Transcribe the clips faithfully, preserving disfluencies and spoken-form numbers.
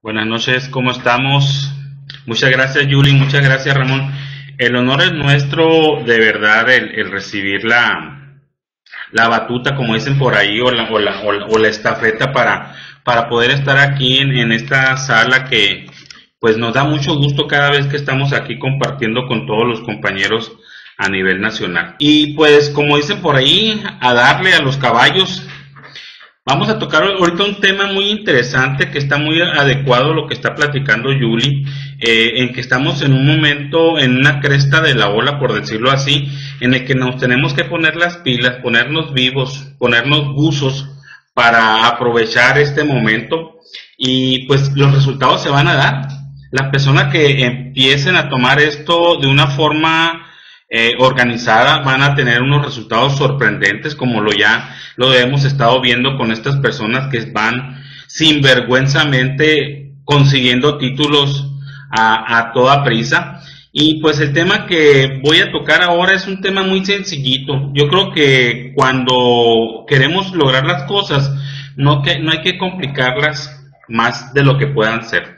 Buenas noches, ¿cómo estamos? Muchas gracias, Yuli, muchas gracias, Ramón. El honor es nuestro, de verdad, el, el recibir la, la batuta, como dicen por ahí, o la, o la, o la, o la estafeta para, para poder estar aquí en, en esta sala que pues nos da mucho gusto cada vez que estamos aquí compartiendo con todos los compañeros a nivel nacional. Y pues, como dicen por ahí, a darle a los caballos. Vamos a tocar ahorita un tema muy interesante que está muy adecuado a lo que está platicando Yuli, eh, en que estamos en un momento, en una cresta de la ola, por decirlo así, en el que nos tenemos que poner las pilas, ponernos vivos, ponernos buzos para aprovechar este momento y pues los resultados se van a dar. Las personas que empiecen a tomar esto de una forma Eh, organizada van a tener unos resultados sorprendentes, como lo ya lo hemos estado viendo con estas personas que van sinvergüenzamente consiguiendo títulos a, a toda prisa. Y pues el tema que voy a tocar ahora es un tema muy sencillito. Yo creo que cuando queremos lograr las cosas no, que, no hay que complicarlas más de lo que puedan ser.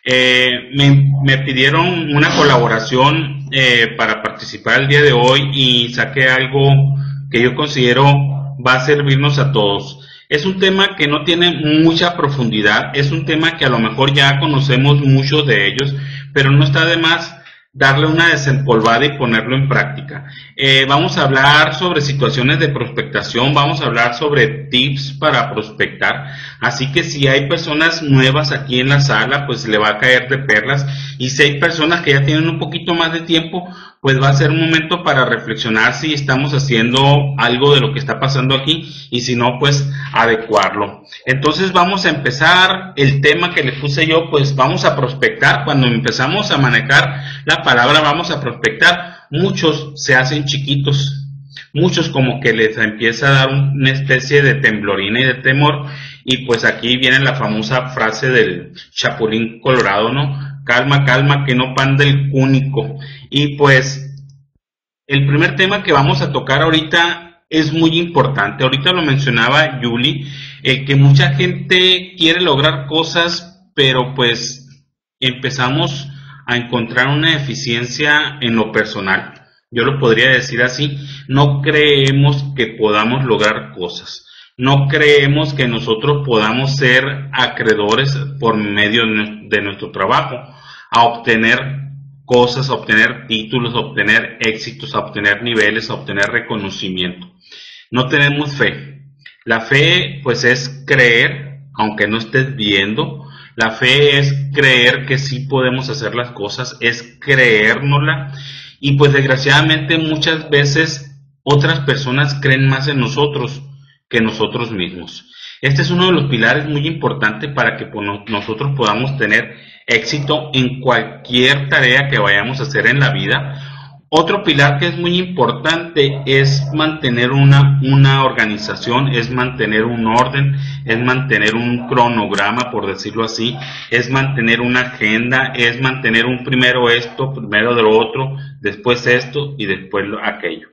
Eh, me, me pidieron una colaboración eh, para participar el día de hoy y saqué algo que yo considero va a servirnos a todos. Es un tema que no tiene mucha profundidad, es un tema que a lo mejor ya conocemos muchos de ellos, pero no está de más darle una desempolvada y ponerlo en práctica. Eh, vamos a hablar sobre situaciones de prospectación, vamos a hablar sobre tips para prospectar, así que si hay personas nuevas aquí en la sala, pues le va a caer de perlas, y si hay personas que ya tienen un poquito más de tiempo, pues va a ser un momento para reflexionar si estamos haciendo algo de lo que está pasando aquí, y si no, pues adecuarlo. Entonces vamos a empezar el tema que le puse yo, pues vamos a prospectar. Cuando empezamos a manejar la palabra vamos a prospectar, muchos se hacen chiquitos, muchos como que les empieza a dar una especie de temblorina y de temor, y pues aquí viene la famosa frase del Chapulín Colorado, ¿no? Calma, calma, que no panda el cúnico. Y pues el primer tema que vamos a tocar ahorita es muy importante. Ahorita lo mencionaba Yuli, el que mucha gente quiere lograr cosas, pero pues empezamos a encontrar una eficiencia en lo personal. Yo lo podría decir así, no creemos que podamos lograr cosas. No creemos que nosotros podamos ser acreedores por medio de nuestro trabajo a obtener cosas, a obtener títulos, a obtener éxitos, a obtener niveles, a obtener reconocimiento. No tenemos fe. La fe pues es creer, aunque no estés viendo. La fe es creer que sí podemos hacer las cosas, es creérnosla, y pues desgraciadamente muchas veces otras personas creen más en nosotros que nosotros mismos. Este es uno de los pilares muy importantes para que nosotros podamos tener éxito en cualquier tarea que vayamos a hacer en la vida. Otro pilar que es muy importante es mantener una, una organización, es mantener un orden, es mantener un cronograma, por decirlo así, es mantener una agenda, es mantener un primero esto, primero de lo otro, después esto y después aquello.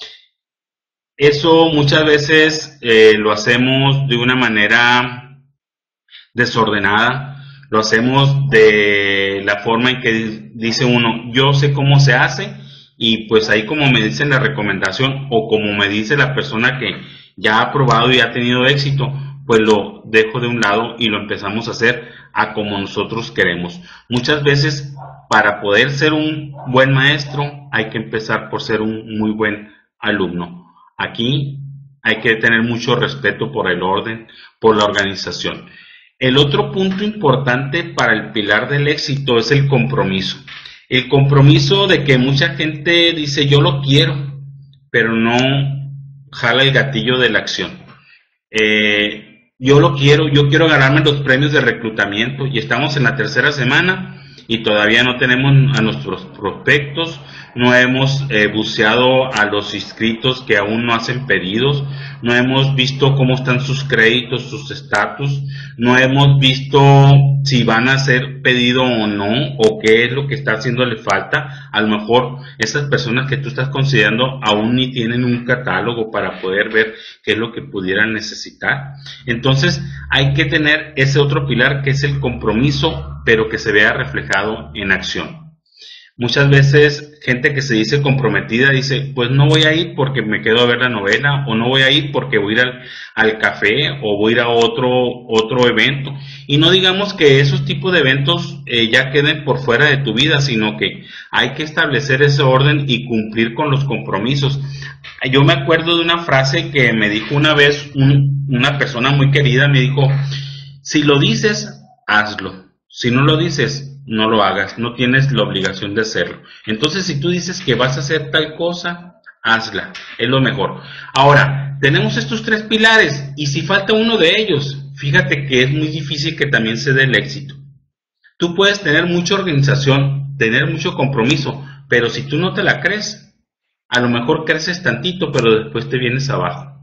Eso muchas veces eh, lo hacemos de una manera desordenada, lo hacemos de la forma en que dice uno, yo sé cómo se hace, y pues ahí como me dice la recomendación o como me dice la persona que ya ha probado y ha tenido éxito, pues lo dejo de un lado y lo empezamos a hacer a como nosotros queremos. Muchas veces para poder ser un buen maestro hay que empezar por ser un muy buen alumno. Aquí hay que tener mucho respeto por el orden, por la organización. El otro punto importante para el pilar del éxito es el compromiso. El compromiso de que mucha gente dice yo lo quiero, pero no jala el gatillo de la acción. Eh, yo lo quiero, yo quiero ganarme los premios de reclutamiento y estamos en la tercera semana y todavía no tenemos a nuestros prospectos, no hemos eh, buceado a los inscritos que aún no hacen pedidos, no hemos visto cómo están sus créditos, sus estatus, no hemos visto si van a hacer pedido o no, o qué es lo que está haciéndole falta. A lo mejor esas personas que tú estás considerando aún ni tienen un catálogo para poder ver qué es lo que pudieran necesitar. Entonces hay que tener ese otro pilar que es el compromiso, pero que se vea reflejado en acción. Muchas veces gente que se dice comprometida dice, pues no voy a ir porque me quedo a ver la novela, o no voy a ir porque voy a ir al, al café, o voy a ir a otro, otro evento. Y no digamos que esos tipos de eventos eh, ya queden por fuera de tu vida, sino que hay que establecer ese orden y cumplir con los compromisos. Yo me acuerdo de una frase que me dijo una vez un, una persona muy querida, me dijo, si lo dices, hazlo. Si no lo dices, no lo hagas, no tienes la obligación de hacerlo. Entonces, si tú dices que vas a hacer tal cosa, hazla, es lo mejor. Ahora, tenemos estos tres pilares, y si falta uno de ellos, fíjate que es muy difícil que también se dé el éxito. Tú puedes tener mucha organización, tener mucho compromiso, pero si tú no te la crees, a lo mejor creces tantito, pero después te vienes abajo.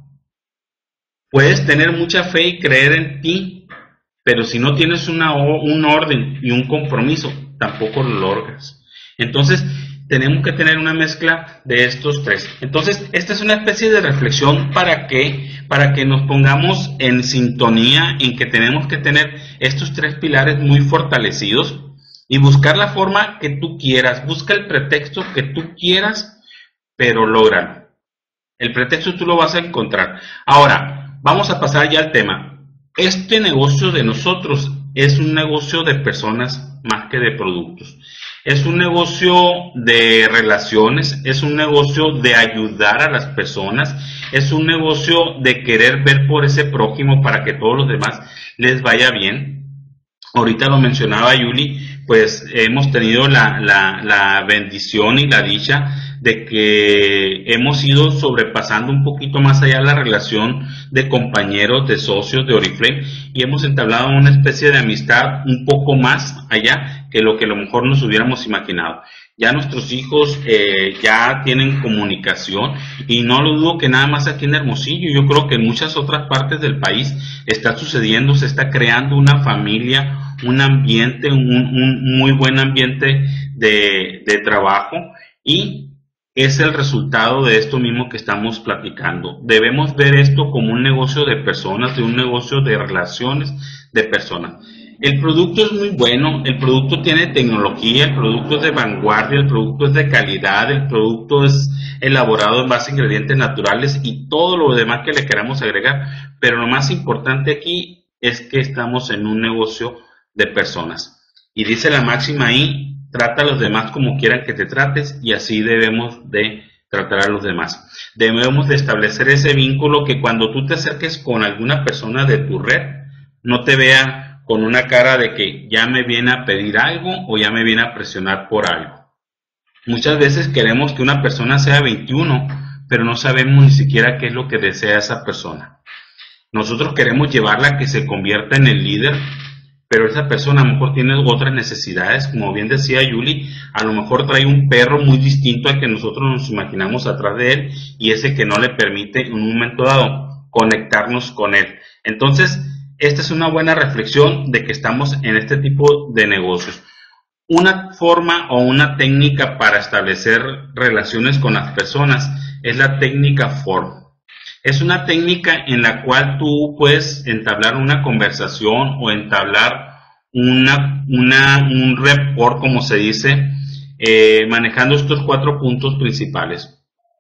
Puedes tener mucha fe y creer en ti, pero si no tienes una, un orden y un compromiso, tampoco lo logras. Entonces, tenemos que tener una mezcla de estos tres. Entonces, esta es una especie de reflexión para que, para que nos pongamos en sintonía en que tenemos que tener estos tres pilares muy fortalecidos y buscar la forma que tú quieras. Busca el pretexto que tú quieras, pero lógralo. El pretexto tú lo vas a encontrar. Ahora, vamos a pasar ya al tema. Este negocio de nosotros es un negocio de personas más que de productos. Es un negocio de relaciones, es un negocio de ayudar a las personas, es un negocio de querer ver por ese prójimo para que todos los demás les vaya bien. Ahorita lo mencionaba Yuli, pues hemos tenido la, la, la bendición y la dicha de que hemos ido sobrepasando un poquito más allá la relación de compañeros, de socios de Oriflame, y hemos entablado una especie de amistad un poco más allá que lo que a lo mejor nos hubiéramos imaginado. Ya nuestros hijos eh, ya tienen comunicación, y no lo dudo que nada más aquí en Hermosillo, yo creo que en muchas otras partes del país está sucediendo, se está creando una familia, un ambiente, un, un muy buen ambiente de, de trabajo, y es el resultado de esto mismo que estamos platicando. Debemos ver esto como un negocio de personas, de un negocio de relaciones de personas. El producto es muy bueno, el producto tiene tecnología, el producto es de vanguardia, el producto es de calidad, el producto es elaborado en base a ingredientes naturales y todo lo demás que le queramos agregar, pero lo más importante aquí es que estamos en un negocio de personas. Y dice la máxima ahí, trata a los demás como quieran que te trates, y así debemos de tratar a los demás. Debemos de establecer ese vínculo que cuando tú te acerques con alguna persona de tu red, no te vea con una cara de que ya me viene a pedir algo o ya me viene a presionar por algo. Muchas veces queremos que una persona sea veintiuno, pero no sabemos ni siquiera qué es lo que desea esa persona. Nosotros queremos llevarla a que se convierta en el líder, pero esa persona a lo mejor tiene otras necesidades, como bien decía Yuli, a lo mejor trae un perro muy distinto al que nosotros nos imaginamos atrás de él, y ese que no le permite en un momento dado conectarnos con él. Entonces, esta es una buena reflexión de que estamos en este tipo de negocios. Una forma o una técnica para establecer relaciones con las personas es la técnica F O R M. Es una técnica en la cual tú puedes entablar una conversación o entablar una, una, un rapport, como se dice, eh, manejando estos cuatro puntos principales.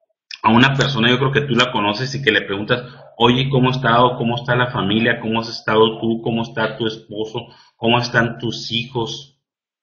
A una persona, yo creo que tú la conoces y que le preguntas, oye, ¿cómo has estado? ¿Cómo está la familia? ¿Cómo has estado tú? ¿Cómo está tu esposo? ¿Cómo están tus hijos?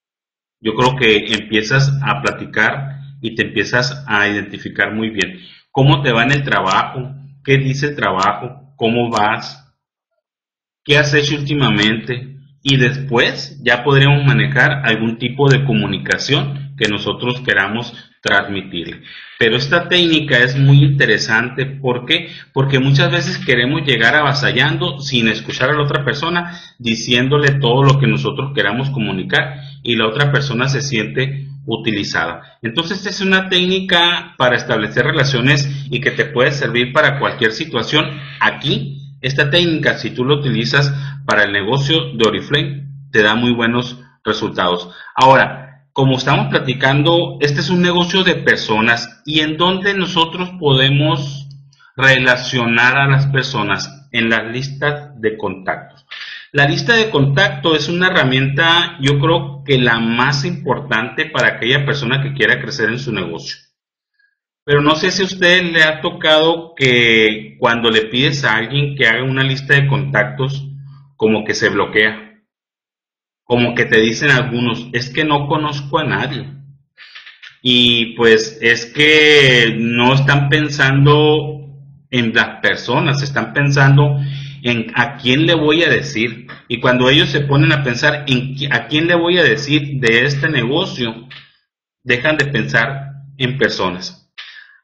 Yo creo que empiezas a platicar y te empiezas a identificar muy bien. ¿Cómo te va en el trabajo? ¿Qué dice el trabajo? ¿Cómo vas? ¿Qué has hecho últimamente? Y después ya podríamos manejar algún tipo de comunicación que nosotros queramos transmitirle. Pero esta técnica es muy interesante. ¿Por qué? Porque muchas veces queremos llegar avasallando sin escuchar a la otra persona, diciéndole todo lo que nosotros queramos comunicar, y la otra persona se siente utilizada. Entonces, esta es una técnica para establecer relaciones y que te puede servir para cualquier situación. Aquí, esta técnica, si tú lo utilizas para el negocio de Oriflame, te da muy buenos resultados. Ahora, como estamos platicando, este es un negocio de personas y en donde nosotros podemos relacionar a las personas en las listas de contactos. La lista de contacto es una herramienta, yo creo que la más importante para aquella persona que quiera crecer en su negocio. Pero no sé si a usted le ha tocado que cuando le pides a alguien que haga una lista de contactos, como que se bloquea. Como que te dicen algunos, es que no conozco a nadie. Y pues es que no están pensando en las personas, están pensando en a quién le voy a decir. Y cuando ellos se ponen a pensar en a quién le voy a decir de este negocio, dejan de pensar en personas.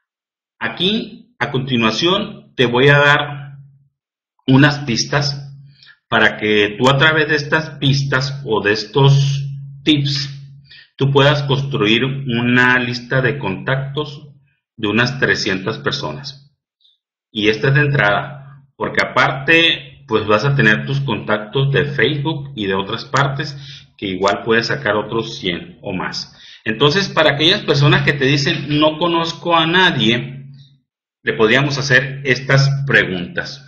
Aquí, a continuación, te voy a dar unas pistas para que tú a través de estas pistas o de estos tips, tú puedas construir una lista de contactos de unas trescientas personas. Y esta es de entrada, porque aparte, pues vas a tener tus contactos de Facebook y de otras partes, que igual puedes sacar otros cien o más. Entonces, para aquellas personas que te dicen, no conozco a nadie, le podríamos hacer estas preguntas.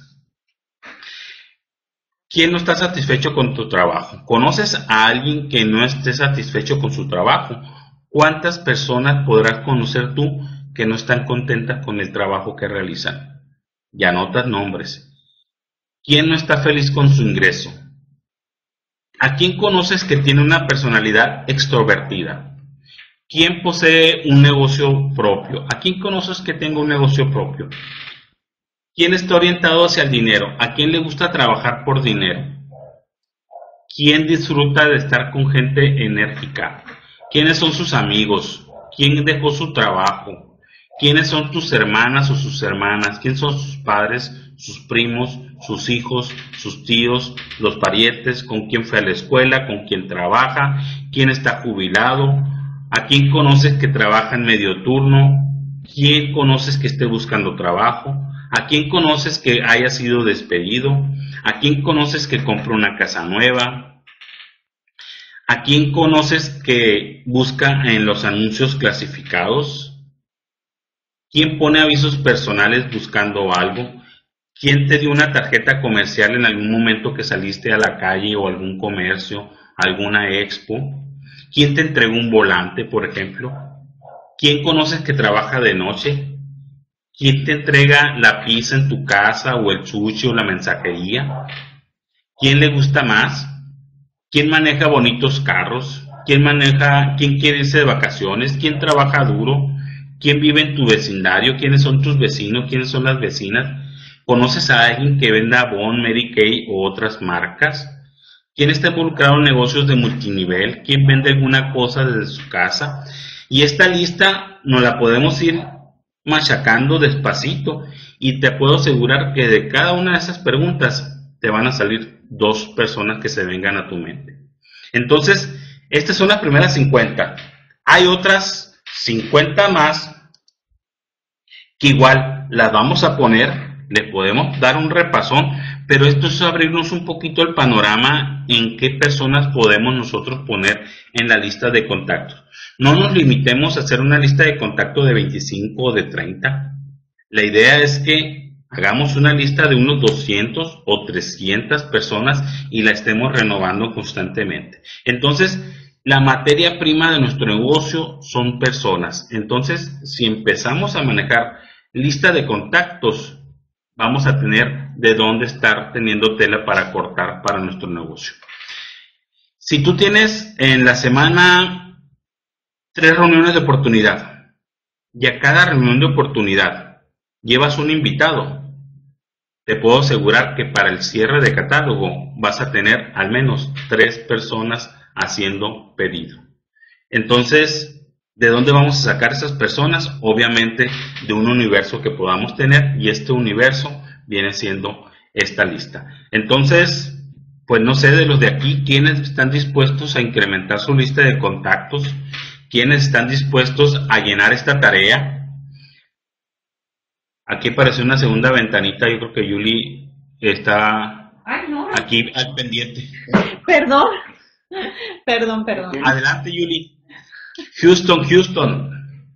¿Quién no está satisfecho con tu trabajo? ¿Conoces a alguien que no esté satisfecho con su trabajo? ¿Cuántas personas podrás conocer tú que no están contentas con el trabajo que realizan? Y anotas nombres. ¿Quién no está feliz con su ingreso? ¿A quién conoces que tiene una personalidad extrovertida? ¿Quién posee un negocio propio? ¿A quién conoces que tenga un negocio propio? ¿Quién está orientado hacia el dinero? ¿A quién le gusta trabajar por dinero? ¿Quién disfruta de estar con gente enérgica? ¿Quiénes son sus amigos? ¿Quién dejó su trabajo? ¿Quiénes son tus hermanas o sus hermanas? ¿Quiénes son sus padres, sus primos, sus hijos, sus tíos, los parientes? ¿Con quién fue a la escuela? ¿Con quién trabaja? ¿Quién está jubilado? ¿A quién conoces que trabaja en medio turno? ¿Quién conoces que esté buscando trabajo? ¿A quién conoces que haya sido despedido? ¿A quién conoces que compró una casa nueva? ¿A quién conoces que busca en los anuncios clasificados? ¿Quién pone avisos personales buscando algo? ¿Quién te dio una tarjeta comercial en algún momento que saliste a la calle o algún comercio, alguna expo? ¿Quién te entregó un volante, por ejemplo? ¿Quién conoces que trabaja de noche? ¿Quién te entrega la pizza en tu casa o el sushi o la mensajería? ¿Quién le gusta más? ¿Quién maneja bonitos carros? ¿Quién maneja, quién quiere irse de vacaciones? ¿Quién trabaja duro? ¿Quién vive en tu vecindario? ¿Quiénes son tus vecinos? ¿Quiénes son las vecinas? ¿Conoces a alguien que venda Avon, Mary Kay o otras marcas? ¿Quién está involucrado en negocios de multinivel? ¿Quién vende alguna cosa desde su casa? Y esta lista nos la podemos ir machacando despacito y te puedo asegurar que de cada una de esas preguntas te van a salir dos personas que se vengan a tu mente. Entonces, estas son las primeras cincuenta. Hay otras cincuenta más que igual las vamos a poner, le podemos dar un repasón, pero esto es abrirnos un poquito el panorama en qué personas podemos nosotros poner en la lista de contactos. No nos limitemos a hacer una lista de contacto de veinticinco o de treinta. La idea es que hagamos una lista de unos doscientos o trescientas personas y la estemos renovando constantemente. Entonces, la materia prima de nuestro negocio son personas. Entonces, si empezamos a manejar lista de contactos, vamos a tener de dónde estar teniendo tela para cortar para nuestro negocio. Si tú tienes en la semana tres reuniones de oportunidad y a cada reunión de oportunidad llevas un invitado, te puedo asegurar que para el cierre de catálogo vas a tener al menos tres personas haciendo pedido. Entonces, ¿de dónde vamos a sacar esas personas? Obviamente de un universo que podamos tener, y este universo viene siendo esta lista. Entonces, pues no sé de los de aquí quiénes están dispuestos a incrementar su lista de contactos, quienes están dispuestos a llenar esta tarea. Aquí apareció una segunda ventanita, yo creo que Yuli está Ay, no. aquí al pendiente. Perdón, perdón, perdón. Adelante, Yuli. Houston, Houston.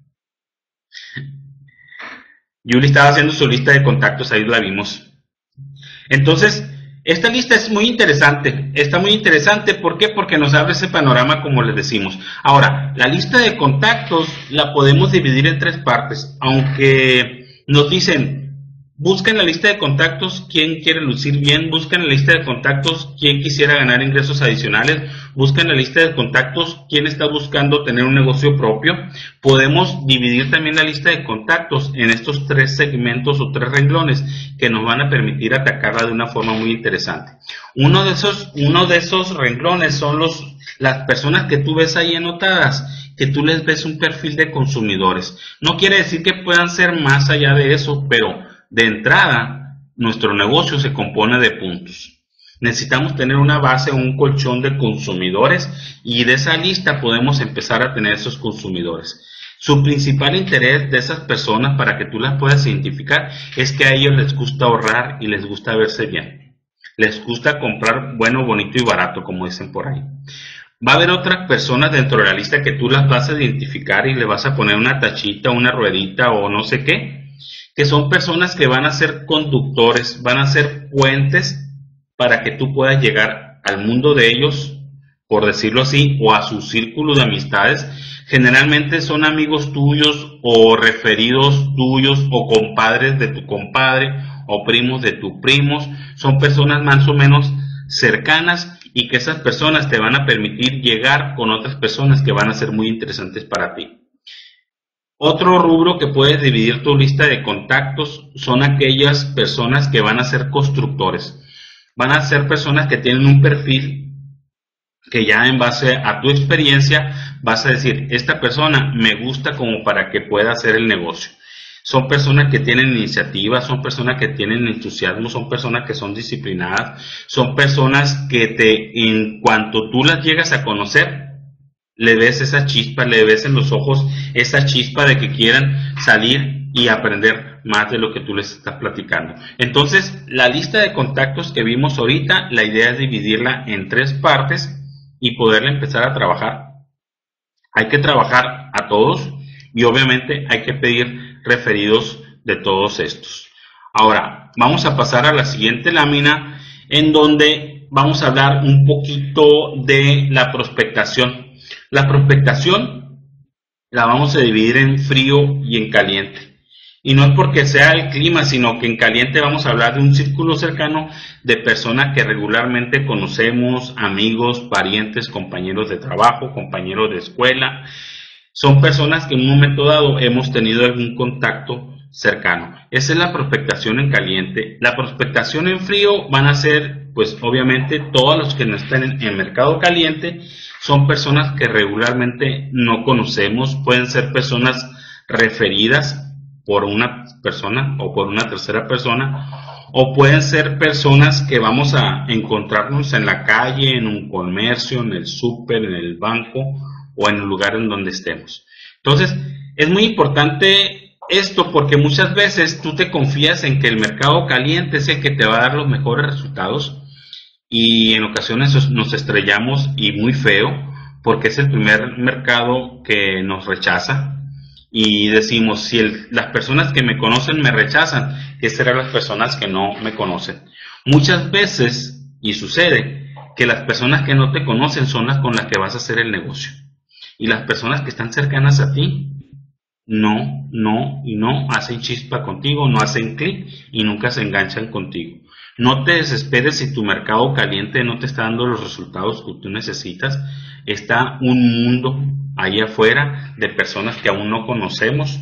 Yuli estaba haciendo su lista de contactos, ahí la vimos. Entonces, esta lista es muy interesante, está muy interesante, ¿por qué? Porque nos abre ese panorama como les decimos. Ahora, la lista de contactos la podemos dividir en tres partes, aunque nos dicen, busca en la lista de contactos quién quiere lucir bien, busca en la lista de contactos quién quisiera ganar ingresos adicionales, busca en la lista de contactos quién está buscando tener un negocio propio. Podemos dividir también la lista de contactos en estos tres segmentos o tres renglones que nos van a permitir atacarla de una forma muy interesante. Uno de esos, uno de esos renglones son los, las personas que tú ves ahí anotadas, que tú les ves un perfil de consumidores. No quiere decir que puedan ser más allá de eso, pero de entrada, nuestro negocio se compone de puntos. Necesitamos tener una base, un colchón de consumidores y de esa lista podemos empezar a tener esos consumidores. Su principal interés de esas personas, para que tú las puedas identificar, es que a ellos les gusta ahorrar y les gusta verse bien. Les gusta comprar bueno, bonito y barato, como dicen por ahí. Va a haber otras personas dentro de la lista que tú las vas a identificar y le vas a poner una tachita, una ruedita o no sé qué, que son personas que van a ser conductores, van a ser puentes para que tú puedas llegar al mundo de ellos, por decirlo así, o a su círculo de amistades. Generalmente son amigos tuyos o referidos tuyos o compadres de tu compadre o primos de tus primos. Son personas más o menos cercanas y que esas personas te van a permitir llegar con otras personas que van a ser muy interesantes para ti. Otro rubro que puedes dividir tu lista de contactos son aquellas personas que van a ser constructores. Van a ser personas que tienen un perfil que ya en base a tu experiencia vas a decir, esta persona me gusta como para que pueda hacer el negocio. Son personas que tienen iniciativa, son personas que tienen entusiasmo, son personas que son disciplinadas, son personas que te, en cuanto tú las llegas a conocer, le ves esa chispa, le ves en los ojos esa chispa de que quieran salir y aprender más de lo que tú les estás platicando. Entonces, la lista de contactos que vimos ahorita, la idea es dividirla en tres partes y poderla empezar a trabajar. Hay que trabajar a todos y obviamente hay que pedir referidos de todos estos. Ahora, vamos a pasar a la siguiente lámina en donde vamos a hablar un poquito de la prospectación. La prospectación la vamos a dividir en frío y en caliente. Y no es porque sea el clima, sino que en caliente vamos a hablar de un círculo cercano de personas que regularmente conocemos, amigos, parientes, compañeros de trabajo, compañeros de escuela. Son personas que en un momento dado hemos tenido algún contacto cercano. Esa es la prospectación en caliente. La prospectación en frío van a ser, pues obviamente, todos los que no están en el mercado caliente. Son personas que regularmente no conocemos, pueden ser personas referidas por una persona o por una tercera persona, o pueden ser personas que vamos a encontrarnos en la calle, en un comercio, en el súper, en el banco o en el lugar en donde estemos. Entonces, es muy importante esto porque muchas veces tú te confías en que el mercado caliente es el que te va a dar los mejores resultados. Y en ocasiones nos estrellamos y muy feo porque es el primer mercado que nos rechaza y decimos, si el, las personas que me conocen me rechazan, ¿qué serán las personas que no me conocen? Muchas veces, y sucede, que las personas que no te conocen son las con las que vas a hacer el negocio. Y las personas que están cercanas a ti, no, no y no hacen chispa contigo, no hacen clic y nunca se enganchan contigo. No te desesperes si tu mercado caliente no te está dando los resultados que tú necesitas. Está un mundo ahí afuera de personas que aún no conocemos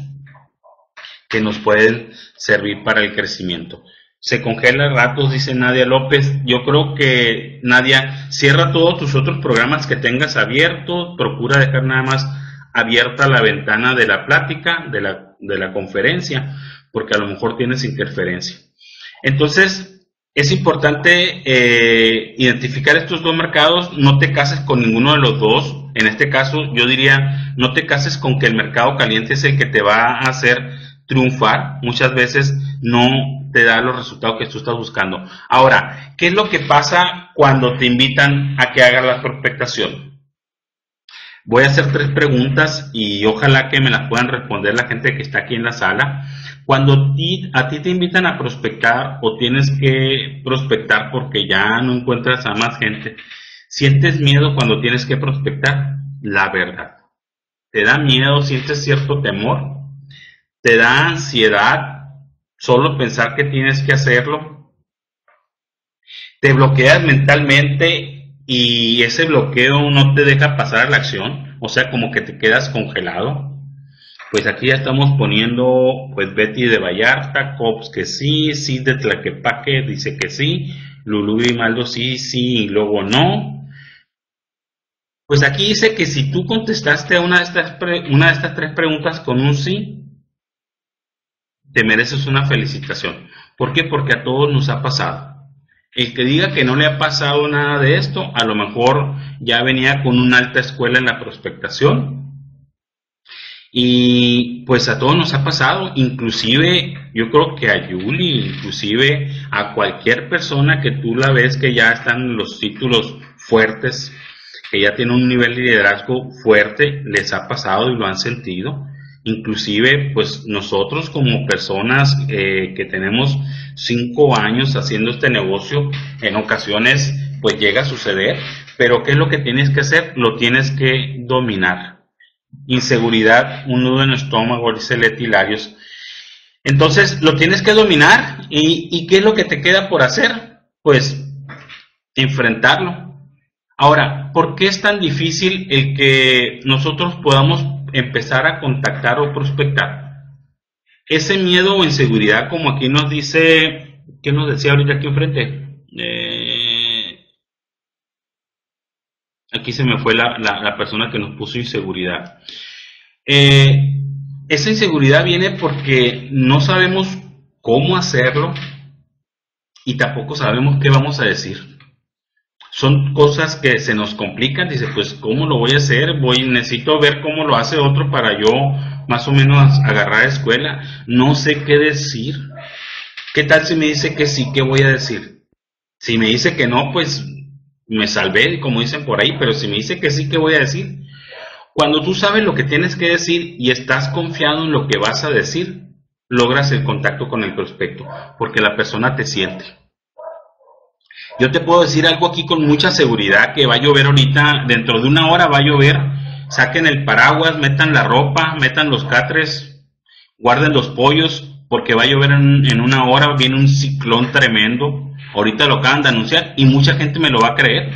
que nos pueden servir para el crecimiento. Se congela ratos, dice Nadia López. Yo creo que, Nadia, cierra todos tus otros programas que tengas abiertos. Procura dejar nada más abierta la ventana de la plática, de la, de la conferencia, porque a lo mejor tienes interferencia. Entonces, es importante eh, identificar estos dos mercados. No te cases con ninguno de los dos. En este caso, yo diría, No te cases con que el mercado caliente es el que te va a hacer triunfar. Muchas veces no te da los resultados que tú estás buscando. Ahora, ¿qué es lo que pasa cuando te invitan a que hagas la prospectación? Voy a hacer tres preguntas y ojalá que me las puedan responder la gente que está aquí en la sala. Cuando ti, a ti te invitan a prospectar o tienes que prospectar porque ya no encuentras a más gente, ¿sientes miedo cuando tienes que prospectar? La verdad. ¿Te da miedo? ¿Sientes cierto temor? ¿Te da ansiedad solo pensar que tienes que hacerlo? ¿Te bloqueas mentalmente y ese bloqueo no te deja pasar a la acción? O sea, como que te quedas congelado. Pues aquí ya estamos poniendo, pues Betty de Vallarta, Cops que sí, sí de Tlaquepaque dice que sí, Lulú Grimaldo sí, sí y luego no. Pues aquí dice que si tú contestaste a una de estas, pre, una de estas tres preguntas con un sí, te mereces una felicitación. ¿Por qué? Porque a todos nos ha pasado. El que diga que no le ha pasado nada de esto, a lo mejor ya venía con una alta escuela en la prospectación. Y pues a todos nos ha pasado, inclusive yo creo que a Yuli, inclusive a cualquier persona que tú la ves que ya están en los títulos fuertes, que ya tiene un nivel de liderazgo fuerte, les ha pasado y lo han sentido. Inclusive pues nosotros como personas eh, que tenemos cinco años haciendo este negocio, en ocasiones pues llega a suceder, pero ¿qué es lo que tienes que hacer? Lo tienes que dominar. Inseguridad, un nudo en el estómago, dice Leti Larios. Entonces lo tienes que dominar y, y ¿qué es lo que te queda por hacer? Pues enfrentarlo. Ahora, ¿por qué es tan difícil el que nosotros podamos empezar a contactar o prospectar? Ese miedo o inseguridad, como aquí nos dice, ¿qué nos decía ahorita aquí enfrente? Eh, aquí se me fue la, la, la persona que nos puso inseguridad. Eh, esa inseguridad viene porque no sabemos cómo hacerlo y tampoco sabemos qué vamos a decir. Son cosas que se nos complican, dice, pues ¿cómo lo voy a hacer? Voy, necesito ver cómo lo hace otro para yo más o menos agarrar escuela. No sé qué decir. ¿Qué tal si me dice que sí? ¿Qué voy a decir? Si me dice que no, pues me salvé, como dicen por ahí, pero si me dice que sí, ¿qué voy a decir? Cuando tú sabes lo que tienes que decir y estás confiado en lo que vas a decir, logras el contacto con el prospecto, porque la persona te siente. Yo te puedo decir algo aquí con mucha seguridad, que va a llover ahorita, dentro de una hora va a llover. Saquen el paraguas, metan la ropa, metan los catres, guarden los pollos, porque va a llover en, en una hora, viene un ciclón tremendo. Ahorita lo acaban de anunciar y mucha gente me lo va a creer,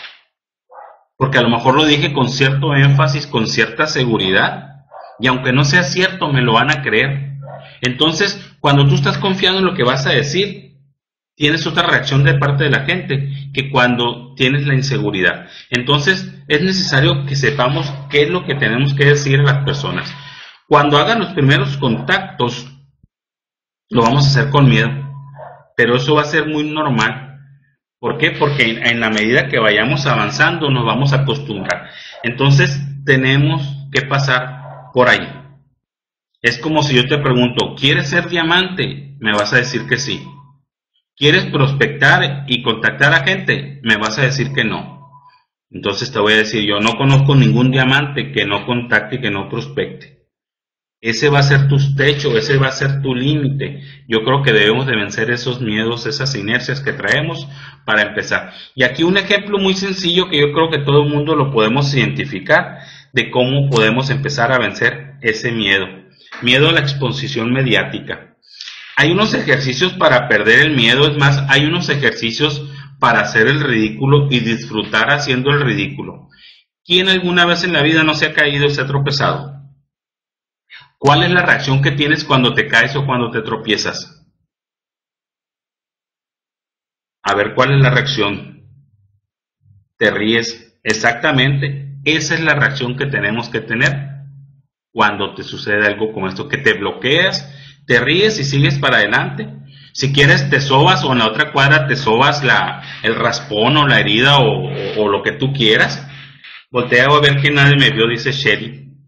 porque a lo mejor lo dije con cierto énfasis, con cierta seguridad, y aunque no sea cierto, me lo van a creer. Entonces, cuando tú estás confiando en lo que vas a decir, tienes otra reacción de parte de la gente que cuando tienes la inseguridad. Entonces es necesario que sepamos qué es lo que tenemos que decir a las personas. Cuando hagan los primeros contactos, lo vamos a hacer con miedo, pero eso va a ser muy normal. ¿Por qué? Porque en, en la medida que vayamos avanzando nos vamos a acostumbrar. Entonces tenemos que pasar por ahí. Es como si yo te pregunto, ¿quieres ser diamante? Me vas a decir que sí. ¿Quieres prospectar y contactar a gente? Me vas a decir que no. Entonces te voy a decir, yo no conozco ningún diamante que no contacte y que no prospecte. Ese va a ser tu techo, ese va a ser tu límite. Yo creo que debemos de vencer esos miedos, esas inercias que traemos para empezar. Y aquí un ejemplo muy sencillo que yo creo que todo el mundo lo podemos identificar de cómo podemos empezar a vencer ese miedo. Miedo a la exposición mediática. Hay unos ejercicios para perder el miedo, es más, hay unos ejercicios para hacer el ridículo y disfrutar haciendo el ridículo. ¿Quién alguna vez en la vida no se ha caído y se ha tropezado? ¿Cuál es la reacción que tienes cuando te caes o cuando te tropiezas? A ver, ¿cuál es la reacción? Te ríes. Exactamente, esa es la reacción que tenemos que tener cuando te sucede algo como esto, que te bloqueas, te ríes y sigues para adelante. Si quieres te sobas o en la otra cuadra te sobas la, el raspón o la herida o, o, o lo que tú quieras. Voltea a ver que nadie me vio, dice Sherry.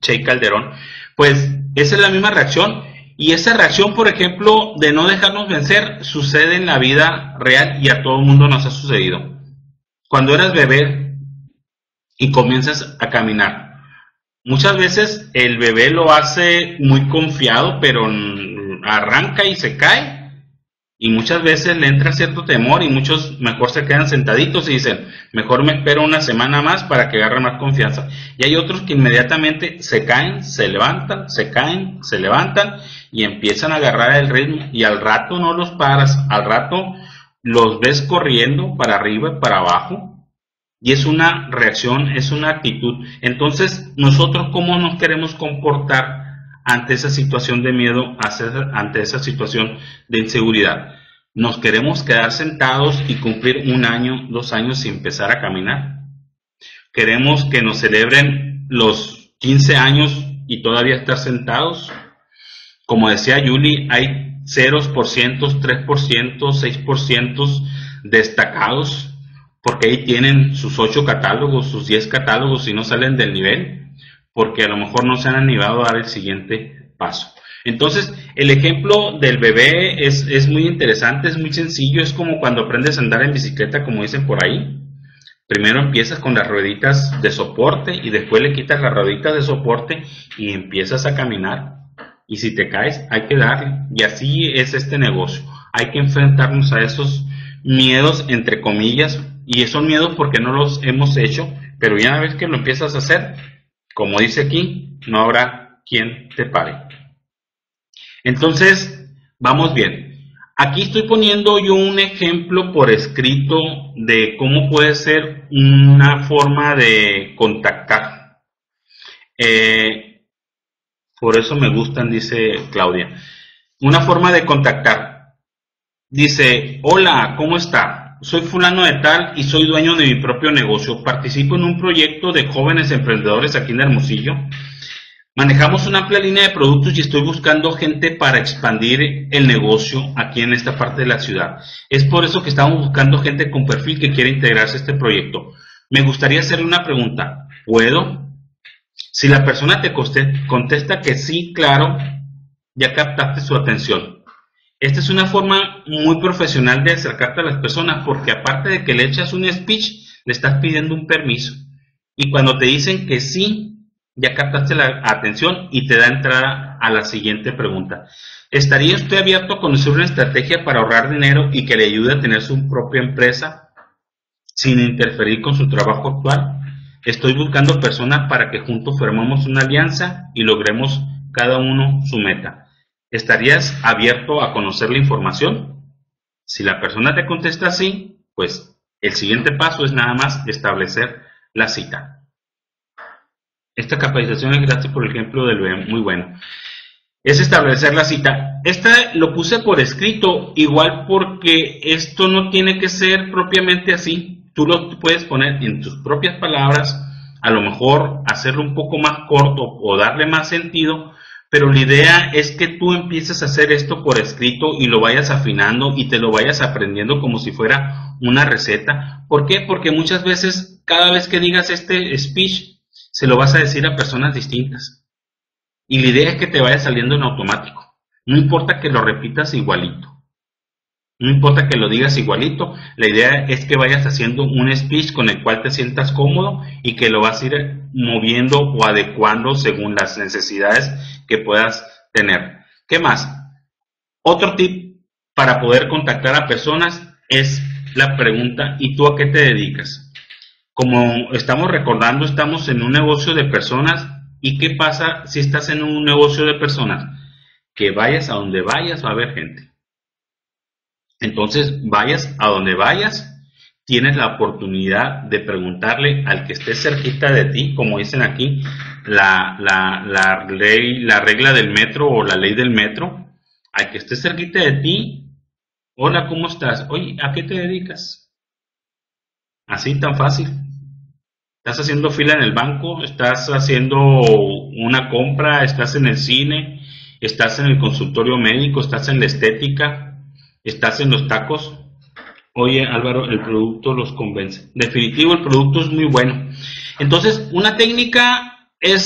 Che Calderón, pues esa es la misma reacción. Y esa reacción, por ejemplo, de no dejarnos vencer, sucede en la vida real y a todo el mundo nos ha sucedido. Cuando eras bebé y comienzas a caminar, muchas veces el bebé lo hace muy confiado, pero arranca y se cae. Y muchas veces le entra cierto temor y muchos mejor se quedan sentaditos y dicen, mejor me espero una semana más para que agarre más confianza. Y hay otros que inmediatamente se caen, se levantan, se caen, se levantan y empiezan a agarrar el ritmo. Y al rato no los paras, al rato los ves corriendo para arriba y para abajo. Y es una reacción, es una actitud. Entonces, nosotros, ¿cómo nos queremos comportar ante esa situación de miedo, ante esa situación de inseguridad? ¿Nos queremos quedar sentados y cumplir un año, dos años sin empezar a caminar? ¿Queremos que nos celebren los quince años y todavía estar sentados? Como decía Yuli, hay cero por ciento, tres por ciento, seis por ciento destacados, porque ahí tienen sus ocho catálogos, sus diez catálogos y no salen del nivel, porque a lo mejor no se han animado a dar el siguiente paso. Entonces, el ejemplo del bebé es, es muy interesante, es muy sencillo, es como cuando aprendes a andar en bicicleta, como dicen por ahí. Primero empiezas con las rueditas de soporte y después le quitas las rueditas de soporte y empiezas a caminar. Y si te caes, hay que darle. Y así es este negocio. Hay que enfrentarnos a esos miedos, entre comillas, y son miedos porque no los hemos hecho, pero ya una vez que lo empiezas a hacer, como dice aquí, no habrá quien te pare. Entonces, vamos bien. Aquí estoy poniendo yo un ejemplo por escrito de cómo puede ser una forma de contactar. Eh, por eso me gustan, dice Claudia. Una forma de contactar. Dice, hola, ¿cómo está? Soy fulano de tal y soy dueño de mi propio negocio. Participo en un proyecto de jóvenes emprendedores aquí en Hermosillo. Manejamos una amplia línea de productos y estoy buscando gente para expandir el negocio aquí en esta parte de la ciudad. Es por eso que estamos buscando gente con perfil que quiere integrarse a este proyecto. Me gustaría hacerle una pregunta. ¿Puedo? Si la persona te contesta que sí, claro, ya captaste su atención. Esta es una forma muy profesional de acercarte a las personas, porque aparte de que le echas un speech, le estás pidiendo un permiso. Y cuando te dicen que sí, ya captaste la atención y te da entrada a la siguiente pregunta. ¿Estaría usted abierto a conocer una estrategia para ahorrar dinero y que le ayude a tener su propia empresa sin interferir con su trabajo actual? Estoy buscando personas para que juntos formemos una alianza y logremos cada uno su meta. ¿Estarías abierto a conocer la información? Si la persona te contesta sí, pues el siguiente paso es nada más establecer la cita. Esta capacitación es gratis por el ejemplo del bebé, muy bueno. Es establecer la cita. Esta lo puse por escrito, igual porque esto no tiene que ser propiamente así. Tú lo puedes poner en tus propias palabras, a lo mejor hacerlo un poco más corto o darle más sentido, pero la idea es que tú empieces a hacer esto por escrito y lo vayas afinando y te lo vayas aprendiendo como si fuera una receta. ¿Por qué? Porque muchas veces, cada vez que digas este speech, se lo vas a decir a personas distintas. Y la idea es que te vaya saliendo en automático. No importa que lo repitas igualito. No importa que lo digas igualito. La idea es que vayas haciendo un speech con el cual te sientas cómodo y que lo vas a ir moviendo o adecuando según las necesidades que puedas tener. ¿Qué más? Otro tip para poder contactar a personas es la pregunta, ¿y tú a qué te dedicas? Como estamos recordando, estamos en un negocio de personas. ¿Y qué pasa si estás en un negocio de personas? Que vayas a donde vayas va a haber gente. Entonces, vayas a donde vayas, tienes la oportunidad de preguntarle al que esté cerquita de ti, como dicen aquí, la, la, la, ley, la regla del metro o la ley del metro, al que esté cerquita de ti, hola, ¿cómo estás? Oye, ¿a qué te dedicas? Así tan fácil. ¿Estás haciendo fila en el banco? ¿Estás haciendo una compra? ¿Estás en el cine? ¿Estás en el consultorio médico? ¿Estás en la estética? ¿Estás en los tacos? Oye, Álvaro, el producto los convence. Definitivo, el producto es muy bueno. Entonces, una técnica es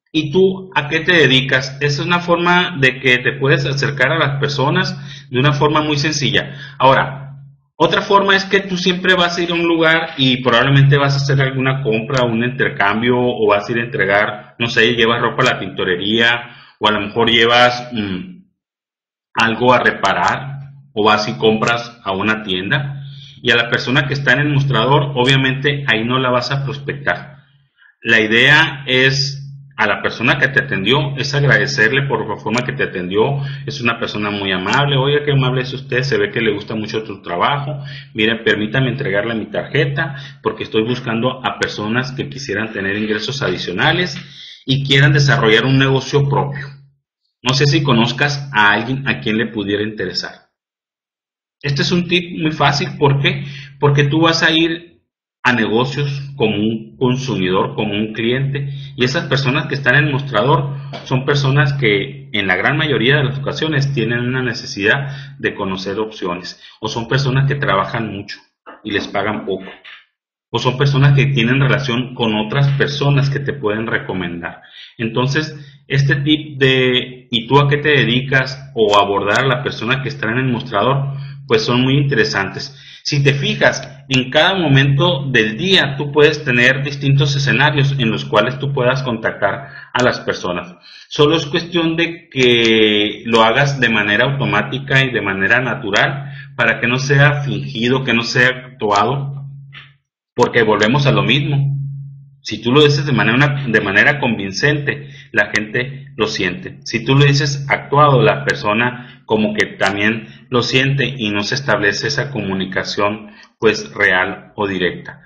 ¿Y tú a qué te dedicas? Esa es una forma de que te puedes acercar a las personas de una forma muy sencilla. Ahora, otra forma es que tú siempre vas a ir a un lugar y probablemente vas a hacer alguna compra, un intercambio, o vas a ir a entregar, no sé, llevas ropa a la tintorería, o a lo mejor llevas mmm, algo a reparar, o vas y compras a una tienda, y a la persona que está en el mostrador, obviamente ahí no la vas a prospectar. La idea es, a la persona que te atendió, es agradecerle por la forma que te atendió. Es una persona muy amable. Oiga, qué amable es usted, se ve que le gusta mucho tu trabajo. Mire, permítame entregarle mi tarjeta porque estoy buscando a personas que quisieran tener ingresos adicionales y quieran desarrollar un negocio propio. No sé si conozcas a alguien a quien le pudiera interesar. Este es un tip muy fácil. ¿Por qué? Porque tú vas a ir a negocios como un consumidor, como un cliente, y esas personas que están en el mostrador son personas que en la gran mayoría de las ocasiones tienen una necesidad de conocer opciones, o son personas que trabajan mucho y les pagan poco, o son personas que tienen relación con otras personas que te pueden recomendar. Entonces, este tip de ¿y tú a qué te dedicas? O abordar a la persona que está en el mostrador, pues son muy interesantes. Si te fijas, en cada momento del día tú puedes tener distintos escenarios en los cuales tú puedas contactar a las personas. Solo es cuestión de que lo hagas de manera automática y de manera natural para que no sea fingido, que no sea actuado, porque volvemos a lo mismo. Si tú lo dices de manera, de manera convincente, la gente lo siente. Si tú lo dices actuado, la persona como que también lo siente y no se establece esa comunicación pues real o directa.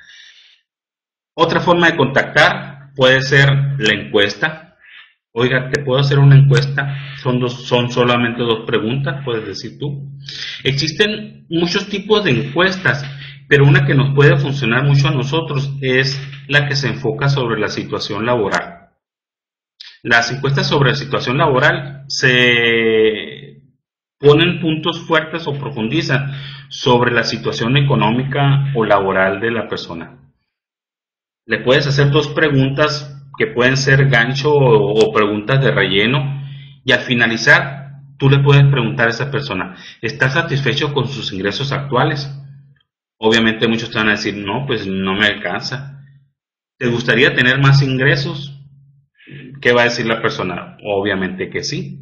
Otra forma de contactar puede ser la encuesta. Oiga, ¿te puedo hacer una encuesta? Son, dos, son solamente dos preguntas, puedes decir tú. Existen muchos tipos de encuestas, pero una que nos puede funcionar mucho a nosotros es la que se enfoca sobre la situación laboral. Las encuestas sobre la situación laboral se ponen puntos fuertes o profundizan sobre la situación económica o laboral de la persona. Le puedes hacer dos preguntas que pueden ser gancho o, o preguntas de relleno, y al finalizar tú le puedes preguntar a esa persona, ¿estás satisfecho con sus ingresos actuales? Obviamente muchos te van a decir, no, pues no me alcanza. ¿Te gustaría tener más ingresos? ¿Qué va a decir la persona? Obviamente que sí.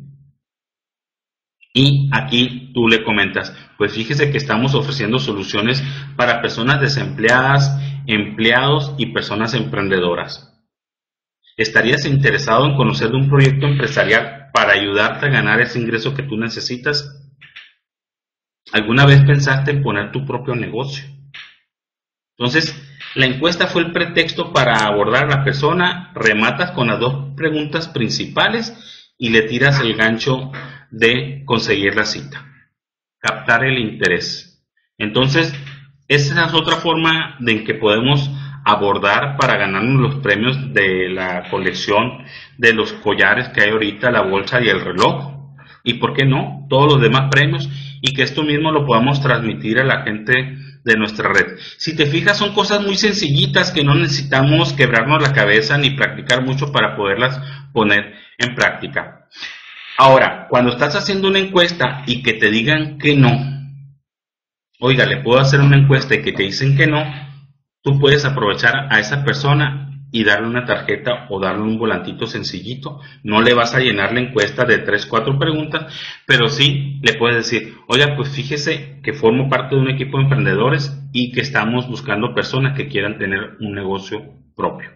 Y aquí tú le comentas, pues fíjese que estamos ofreciendo soluciones para personas desempleadas, empleados y personas emprendedoras. ¿Estarías interesado en conocer de un proyecto empresarial para ayudarte a ganar ese ingreso que tú necesitas? ¿Alguna vez pensaste en poner tu propio negocio? Entonces, la encuesta fue el pretexto para abordar a la persona, rematas con las dos preguntas principales y le tiras el gancho de conseguir la cita, captar el interés. Entonces, esa es otra forma de en que podemos abordar para ganarnos los premios de la colección de los collares que hay ahorita, la bolsa y el reloj, y por qué no, todos los demás premios, y que esto mismo lo podamos transmitir a la gente de nuestra red. Si te fijas, son cosas muy sencillitas que no necesitamos quebrarnos la cabeza ni practicar mucho para poderlas poner en práctica. Ahora, cuando estás haciendo una encuesta y que te digan que no, oiga, le puedo hacer una encuesta y que te dicen que no, tú puedes aprovechar a esa persona y darle una tarjeta o darle un volantito sencillito. No le vas a llenar la encuesta de tres, cuatro preguntas, pero sí le puedes decir, oiga, pues fíjese que formo parte de un equipo de emprendedores y que estamos buscando personas que quieran tener un negocio propio.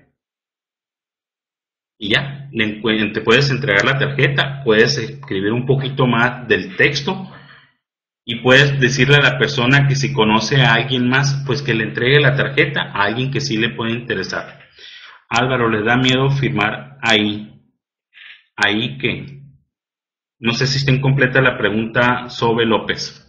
Y ya, le, te puedes entregar la tarjeta, puedes escribir un poquito más del texto y puedes decirle a la persona que si conoce a alguien más, pues que le entregue la tarjeta a alguien que sí le puede interesar. Álvaro, ¿les da miedo firmar ahí? ¿Ahí qué? No sé si está incompleta la pregunta, Sobe López.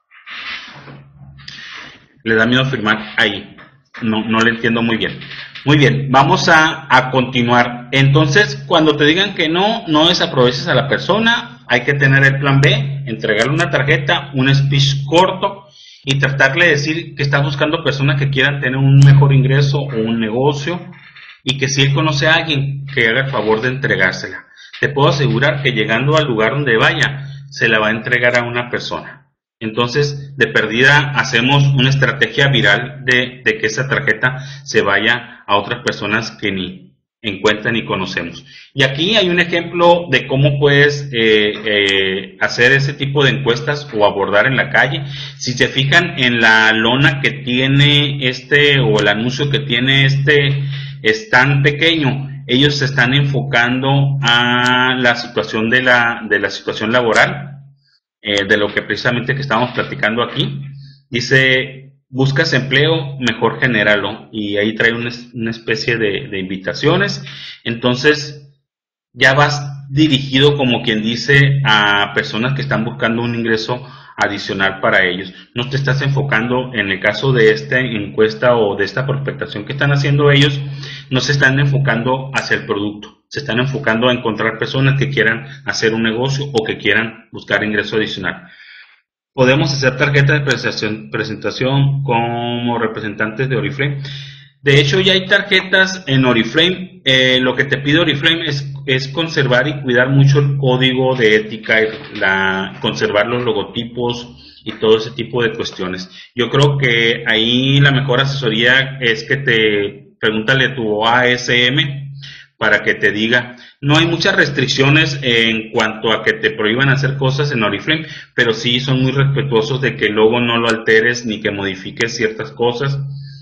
¿Le da miedo firmar ahí? No, no le entiendo muy bien. Muy bien, vamos a, a continuar. Entonces, cuando te digan que no, no desaproveches a la persona. Hay que tener el plan B, entregarle una tarjeta, un speech corto y tratarle de decir que estás buscando personas que quieran tener un mejor ingreso o un negocio y que si él conoce a alguien, que haga el favor de entregársela. Te puedo asegurar que llegando al lugar donde vaya, se la va a entregar a una persona. Entonces, de perdida, hacemos una estrategia viral de, de que esa tarjeta se vaya a otras personas que ni en cuenta ni conocemos. Y aquí hay un ejemplo de cómo puedes eh, eh, hacer ese tipo de encuestas o abordar en la calle. Si se fijan en la lona que tiene este, o el anuncio que tiene este stand pequeño, ellos se están enfocando a la situación de la, de la situación laboral, eh, de lo que precisamente que estamos platicando aquí. Dice: buscas empleo, mejor genéralo, y ahí trae una, una especie de, de invitaciones. Entonces ya vas dirigido, como quien dice, a personas que están buscando un ingreso adicional para ellos. No te estás enfocando, en el caso de esta encuesta o de esta prospectación que están haciendo ellos, no se están enfocando hacia el producto, se están enfocando a encontrar personas que quieran hacer un negocio o que quieran buscar ingreso adicional. Podemos hacer tarjetas de presentación, presentación como representantes de Oriflame. De hecho, ya hay tarjetas en Oriflame. Eh, lo que te pide Oriflame es, es conservar y cuidar mucho el código de ética, la, conservar los logotipos y todo ese tipo de cuestiones. Yo creo que ahí la mejor asesoría es que te pregúntale a tu A S M para que te diga. No hay muchas restricciones en cuanto a que te prohíban hacer cosas en Oriflame, pero sí son muy respetuosos de que el logo no lo alteres ni que modifiques ciertas cosas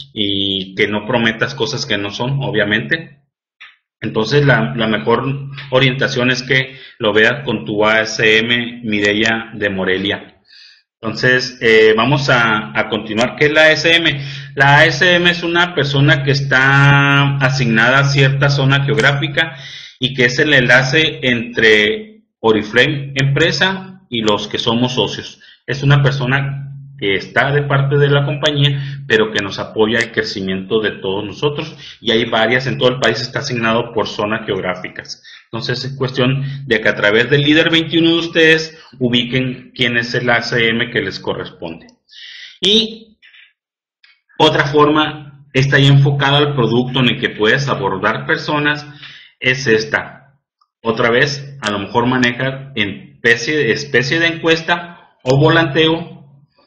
y que no prometas cosas que no son, obviamente. Entonces la, la mejor orientación es que lo veas con tu A S M Mireya de Morelia. Entonces eh, vamos a, a continuar. ¿Qué es la A S M? La A S M es una persona que está asignada a cierta zona geográfica y que es el enlace entre Oriflame empresa y los que somos socios. Es una persona que está de parte de la compañía, pero que nos apoya el crecimiento de todos nosotros, y hay varias, en todo el país está asignado por zonas geográficas. Entonces es cuestión de que a través del líder veintiuno de ustedes ubiquen quién es el A C M que les corresponde. Y otra forma, está ahí enfocada al producto en el que puedes abordar personas, es esta. Otra vez, a lo mejor maneja en especie, especie de encuesta o volanteo.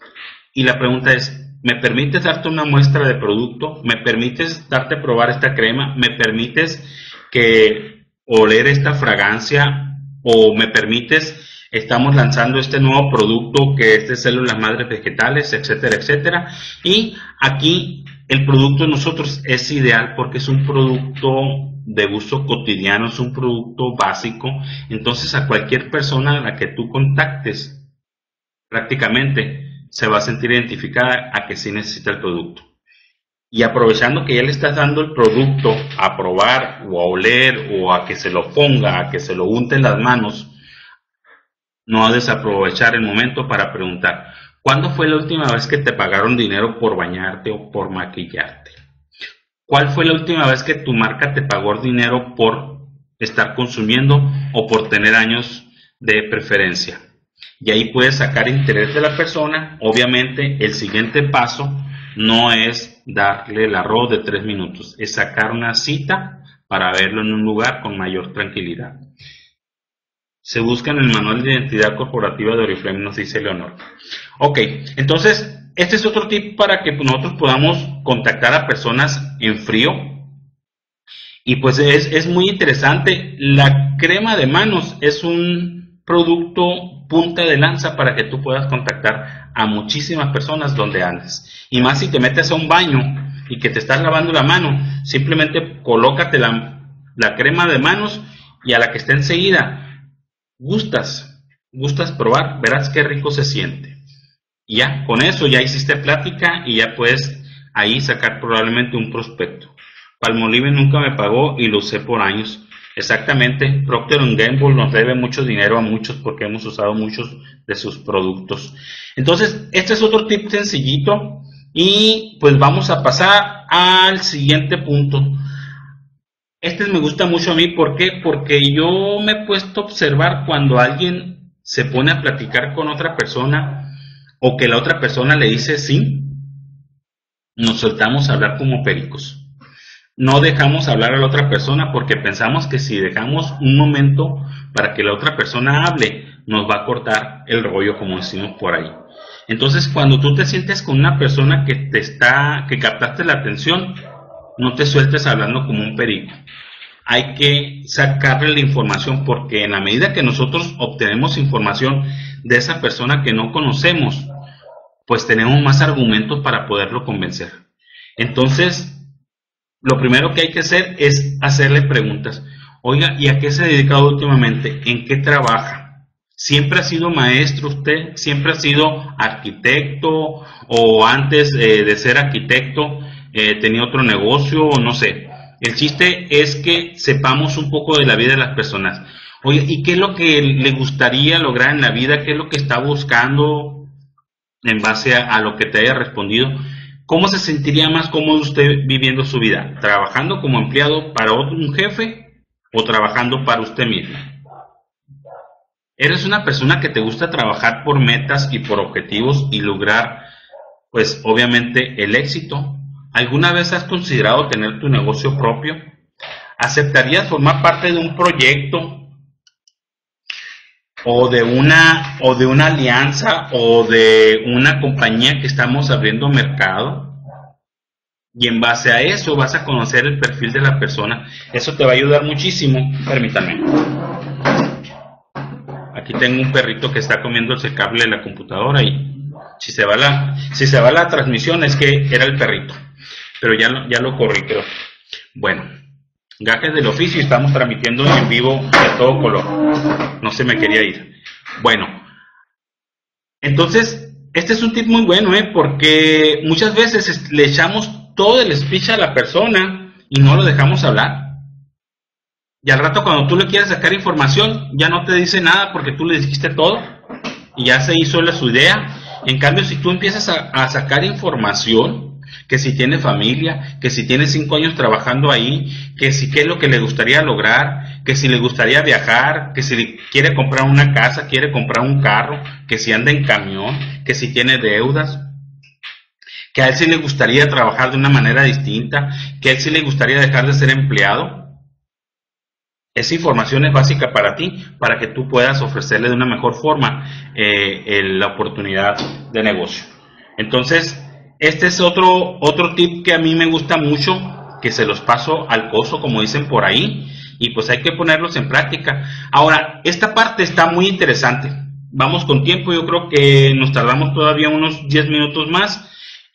Y la pregunta es: ¿me permites darte una muestra de producto? ¿Me permites darte a probar esta crema? ¿Me permites que oler esta fragancia? ¿O me permites, estamos lanzando este nuevo producto que es de células madres vegetales, etcétera, etcétera? Y aquí el producto de nosotros es ideal porque es un producto de uso cotidiano, es un producto básico. Entonces a cualquier persona a la que tú contactes, prácticamente se va a sentir identificada a que sí necesita el producto. Y aprovechando que ya le estás dando el producto a probar o a oler o a que se lo ponga, a que se lo unte en las manos, no ha de desaprovechar el momento para preguntar: ¿cuándo fue la última vez que te pagaron dinero por bañarte o por maquillarte? ¿Cuál fue la última vez que tu marca te pagó dinero por estar consumiendo o por tener años de preferencia? Y ahí puedes sacar interés de la persona. Obviamente el siguiente paso no es darle el arroz de tres minutos, es sacar una cita para verlo en un lugar con mayor tranquilidad. Se busca en el manual de identidad corporativa de Oriflame, nos dice Leonor. Ok, entonces este es otro tip para que nosotros podamos contactar a personas en frío. Y pues es, es muy interesante. La crema de manos es un producto punta de lanza para que tú puedas contactar a muchísimas personas donde andes. Y más si te metes a un baño y que te estás lavando la mano, simplemente colócate la, la crema de manos y a la que esté enseguida, gustas, gustas probar, verás qué rico se siente. Y ya, con eso ya hiciste plática y ya puedes ahí sacar probablemente un prospecto. Palmolive nunca me pagó y lo usé por años. Exactamente, Procter and Gamble nos debe mucho dinero a muchos porque hemos usado muchos de sus productos. Entonces, este es otro tip sencillito y pues vamos a pasar al siguiente punto. Este me gusta mucho a mí, ¿por qué? Porque yo me he puesto a observar cuando alguien se pone a platicar con otra persona o que la otra persona le dice sí, nos soltamos a hablar como pericos. no dejamos hablar a la otra persona porque pensamos que si dejamos un momento para que la otra persona hable, nos va a cortar el rollo, como decimos por ahí. Entonces, cuando tú te sientes con una persona que te está, que captaste la atención, no te sueltes hablando como un perico. Hay que sacarle la información, porque en la medida que nosotros obtenemos información de esa persona que no conocemos, pues tenemos más argumentos para poderlo convencer. Entonces, lo primero que hay que hacer es hacerle preguntas. Oiga, ¿y a qué se ha dedicado últimamente? ¿En qué trabaja? ¿Siempre ha sido maestro usted? ¿Siempre ha sido arquitecto? ¿O antes eh, de ser arquitecto eh, tenía otro negocio? O no sé. El chiste es que sepamos un poco de la vida de las personas. Oye, ¿y qué es lo que le gustaría lograr en la vida? ¿Qué es lo que está buscando en base a, a lo que te haya respondido? ¿Cómo se sentiría más cómodo usted viviendo su vida? ¿Trabajando como empleado para otro, un jefe, o trabajando para usted mismo? ¿Eres una persona que te gusta trabajar por metas y por objetivos y lograr, pues obviamente, el éxito? ¿Alguna vez has considerado tener tu negocio propio? ¿Aceptarías formar parte de un proyecto o de una o de una alianza o de una compañía que estamos abriendo mercado? Y en base a eso vas a conocer el perfil de la persona. Eso te va a ayudar muchísimo. Permítanme. Aquí tengo un perrito que está comiéndose el cable de la computadora y si se va la si se va la transmisión es que era el perrito. Pero ya lo, ya lo corrí, creo. Bueno, gajes del oficio, y estamos transmitiendo en vivo de todo color. No se me quería ir. Bueno, entonces, este es un tip muy bueno, ¿eh? Porque muchas veces le echamos todo el speech a la persona y no lo dejamos hablar. Y al rato, cuando tú le quieres sacar información, ya no te dice nada porque tú le dijiste todo y ya se hizo la, su idea. En cambio, si tú empiezas a, a sacar información, que si tiene familia, que si tiene cinco años trabajando ahí, que si qué es lo que le gustaría lograr, que si le gustaría viajar, que si quiere comprar una casa, quiere comprar un carro, que si anda en camión, que si tiene deudas, que a él sí le gustaría trabajar de una manera distinta, que a él sí le gustaría dejar de ser empleado. Esa información es básica para ti, para que tú puedas ofrecerle de una mejor forma eh, el, la oportunidad de negocio. Entonces, este es otro, otro tip que a mí me gusta mucho, que se los paso al coso, como dicen por ahí, y pues hay que ponerlos en práctica. Ahora, esta parte está muy interesante. Vamos con tiempo, yo creo que nos tardamos todavía unos diez minutos más,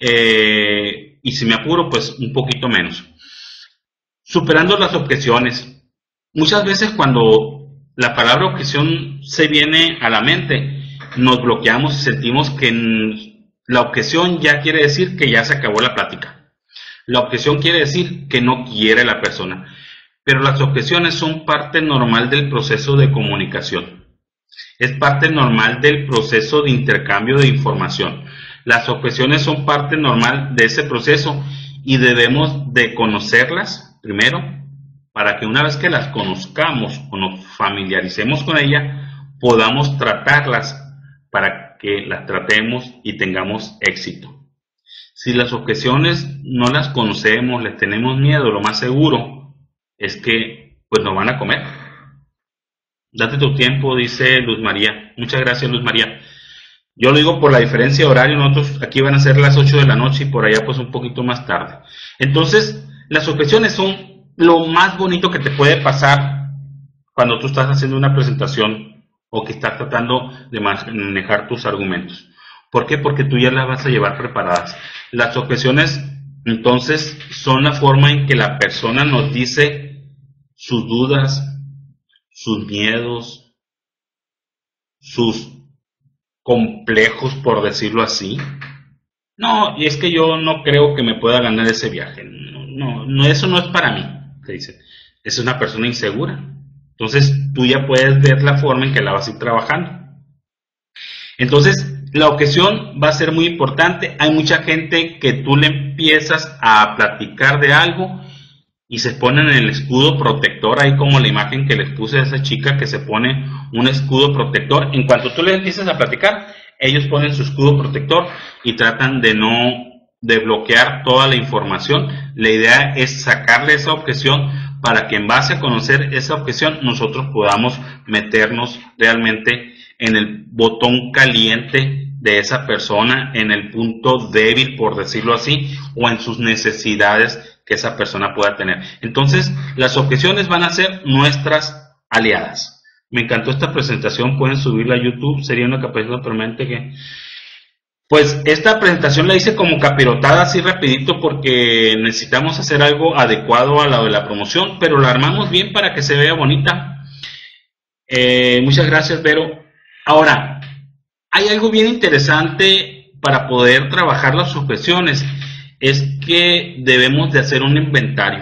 eh, y si me apuro, pues un poquito menos. Superando las objeciones. Muchas veces cuando la palabra objeción se viene a la mente, nos bloqueamos y sentimos que la objeción ya quiere decir que ya se acabó la plática. La objeción quiere decir que no quiere la persona. Pero las objeciones son parte normal del proceso de comunicación. Es parte normal del proceso de intercambio de información. Las objeciones son parte normal de ese proceso y debemos de conocerlas primero, para que una vez que las conozcamos o nos familiaricemos con ellas, podamos tratarlas para que las tratemos y tengamos éxito. Si las objeciones no las conocemos, les tenemos miedo, lo más seguro es que pues nos van a comer. Date tu tiempo, dice Luz María. Muchas gracias, Luz María. Yo lo digo por la diferencia de horario, nosotros aquí van a ser las ocho de la noche y por allá pues un poquito más tarde. Entonces, las objeciones son lo más bonito que te puede pasar cuando tú estás haciendo una presentación o que estás tratando de manejar tus argumentos. ¿Por qué? Porque tú ya las vas a llevar preparadas. Las objeciones, entonces, son la forma en que la persona nos dice sus dudas, sus miedos, sus complejos, por decirlo así. No, y es que yo no creo que me pueda ganar ese viaje. No, no, eso no es para mí. Te dice, es una persona insegura. Entonces tú ya puedes ver la forma en que la vas a ir trabajando. Entonces la objeción va a ser muy importante. Hay mucha gente que tú le empiezas a platicar de algo y se ponen el escudo protector, ahí como la imagen que les puse a esa chica que se pone un escudo protector. En cuanto tú le empiezas a platicar, ellos ponen su escudo protector y tratan de no de bloquear toda la información. La idea es sacarle esa objeción para que en base a conocer esa objeción nosotros podamos meternos realmente en el botón caliente de esa persona, en el punto débil, por decirlo así, o en sus necesidades que esa persona pueda tener. Entonces, las objeciones van a ser nuestras aliadas. Me encantó esta presentación, pueden subirla a YouTube, sería una capacidad permanente que... Pues esta presentación la hice como capirotada así rapidito porque necesitamos hacer algo adecuado a la de la promoción, pero la armamos bien para que se vea bonita. Eh, muchas gracias, Vero. Ahora, hay algo bien interesante para poder trabajar las objeciones, es que debemos de hacer un inventario.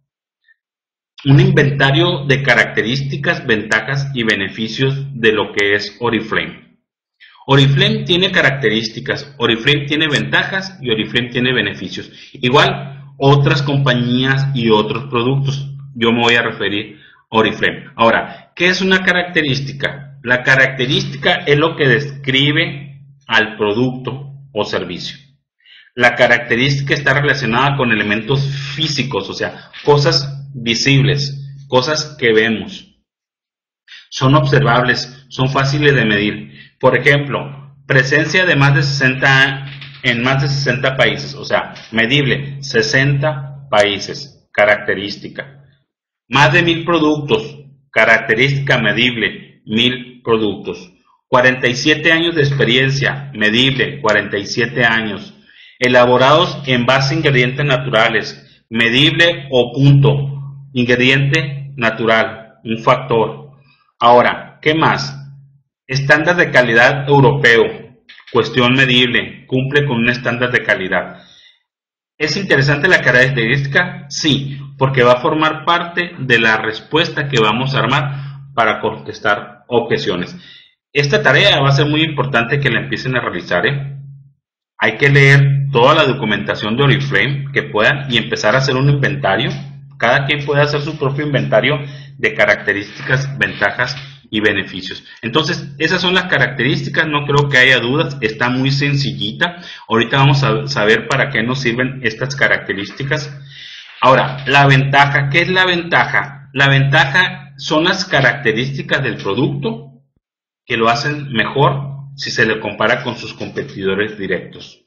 Un inventario de características, ventajas y beneficios de lo que es Oriflame. Oriflame tiene características, Oriflame tiene ventajas y Oriflame tiene beneficios. Igual otras compañías y otros productos. Yo me voy a referir a Oriflame. Ahora, ¿qué es una característica? La característica es lo que describe al producto o servicio. La característica está relacionada con elementos físicos, o sea, cosas visibles, cosas que vemos. Son observables, son fáciles de medir. Por ejemplo, presencia de más de sesenta en más de sesenta países, o sea, medible, sesenta países, característica. Más de mil productos, característica medible, mil productos. cuarenta y siete años de experiencia, medible, cuarenta y siete años. Elaborados en base a ingredientes naturales, medible o punto, ingrediente natural, un factor. Ahora, ¿qué más? Estándar de calidad europeo, cuestión medible, cumple con un estándar de calidad. ¿Es interesante la característica? Sí, porque va a formar parte de la respuesta que vamos a armar para contestar objeciones. Esta tarea va a ser muy importante que la empiecen a realizar, ¿eh? Hay que leer toda la documentación de Oriflame que puedan y empezar a hacer un inventario. Cada quien puede hacer su propio inventario de características, ventajas y beneficios. Entonces, esas son las características, no creo que haya dudas, está muy sencillita. Ahorita vamos a saber para qué nos sirven estas características. Ahora, la ventaja, ¿qué es la ventaja? La ventaja son las características del producto que lo hacen mejor si se le compara con sus competidores directos.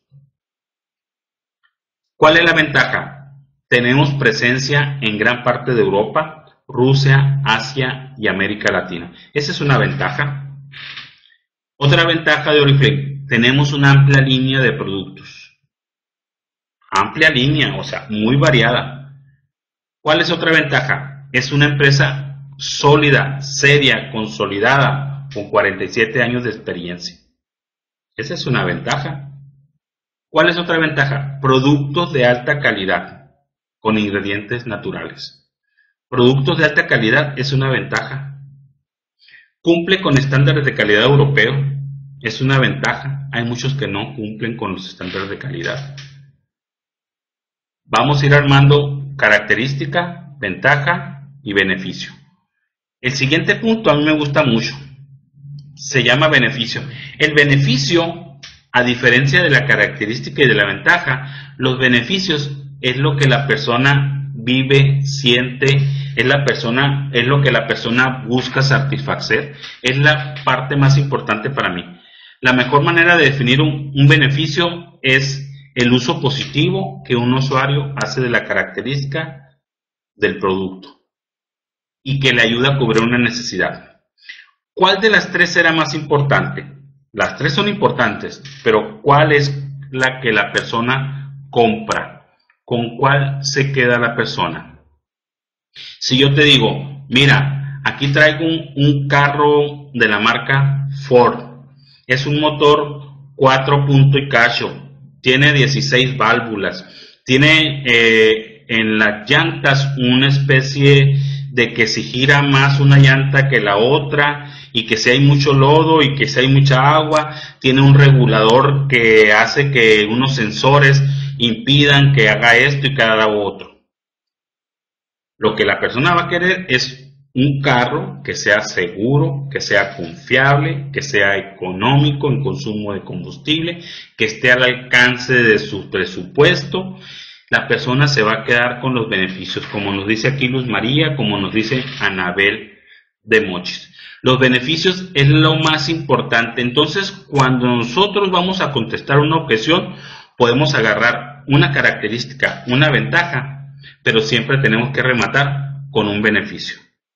¿Cuál es la ventaja? Tenemos presencia en gran parte de Europa, Rusia, Asia y América Latina. Esa es una ventaja. Otra ventaja de Oriflame, tenemos una amplia línea de productos. Amplia línea, o sea, muy variada. ¿Cuál es otra ventaja? Es una empresa sólida, seria, consolidada, con cuarenta y siete años de experiencia. Esa es una ventaja. ¿Cuál es otra ventaja? Productos de alta calidad, con ingredientes naturales. Productos de alta calidad es una ventaja. Cumple con estándares de calidad europeo, es una ventaja. Hay muchos que no cumplen con los estándares de calidad. Vamos a ir armando característica, ventaja y beneficio. El siguiente punto a mí me gusta mucho. Se llama beneficio. El beneficio, a diferencia de la característica y de la ventaja, los beneficios es lo que la persona vive, siente, es la persona, es lo que la persona busca satisfacer, es la parte más importante para mí. La mejor manera de definir un, un beneficio es el uso positivo que un usuario hace de la característica del producto y que le ayuda a cubrir una necesidad. ¿Cuál de las tres será más importante? Las tres son importantes, pero ¿cuál es la que la persona compra? ¿Con cuál se queda la persona? Si yo te digo, mira, aquí traigo un, un carro de la marca Ford, es un motor cuatro punto y cacho, tiene dieciséis válvulas, tiene eh, en las llantas una especie de que si gira más una llanta que la otra, y que si hay mucho lodo y que si hay mucha agua, tiene un regulador que hace que unos sensores impidan que haga esto y que haga otro. Lo que la persona va a querer es un carro que sea seguro, que sea confiable, que sea económico en consumo de combustible, que esté al alcance de su presupuesto. La persona se va a quedar con los beneficios, como nos dice aquí Luz María, como nos dice Anabel de Mochis. Los beneficios es lo más importante. Entonces, cuando nosotros vamos a contestar una objeción, podemos agarrar una característica, una ventaja, pero siempre tenemos que rematar con un beneficio.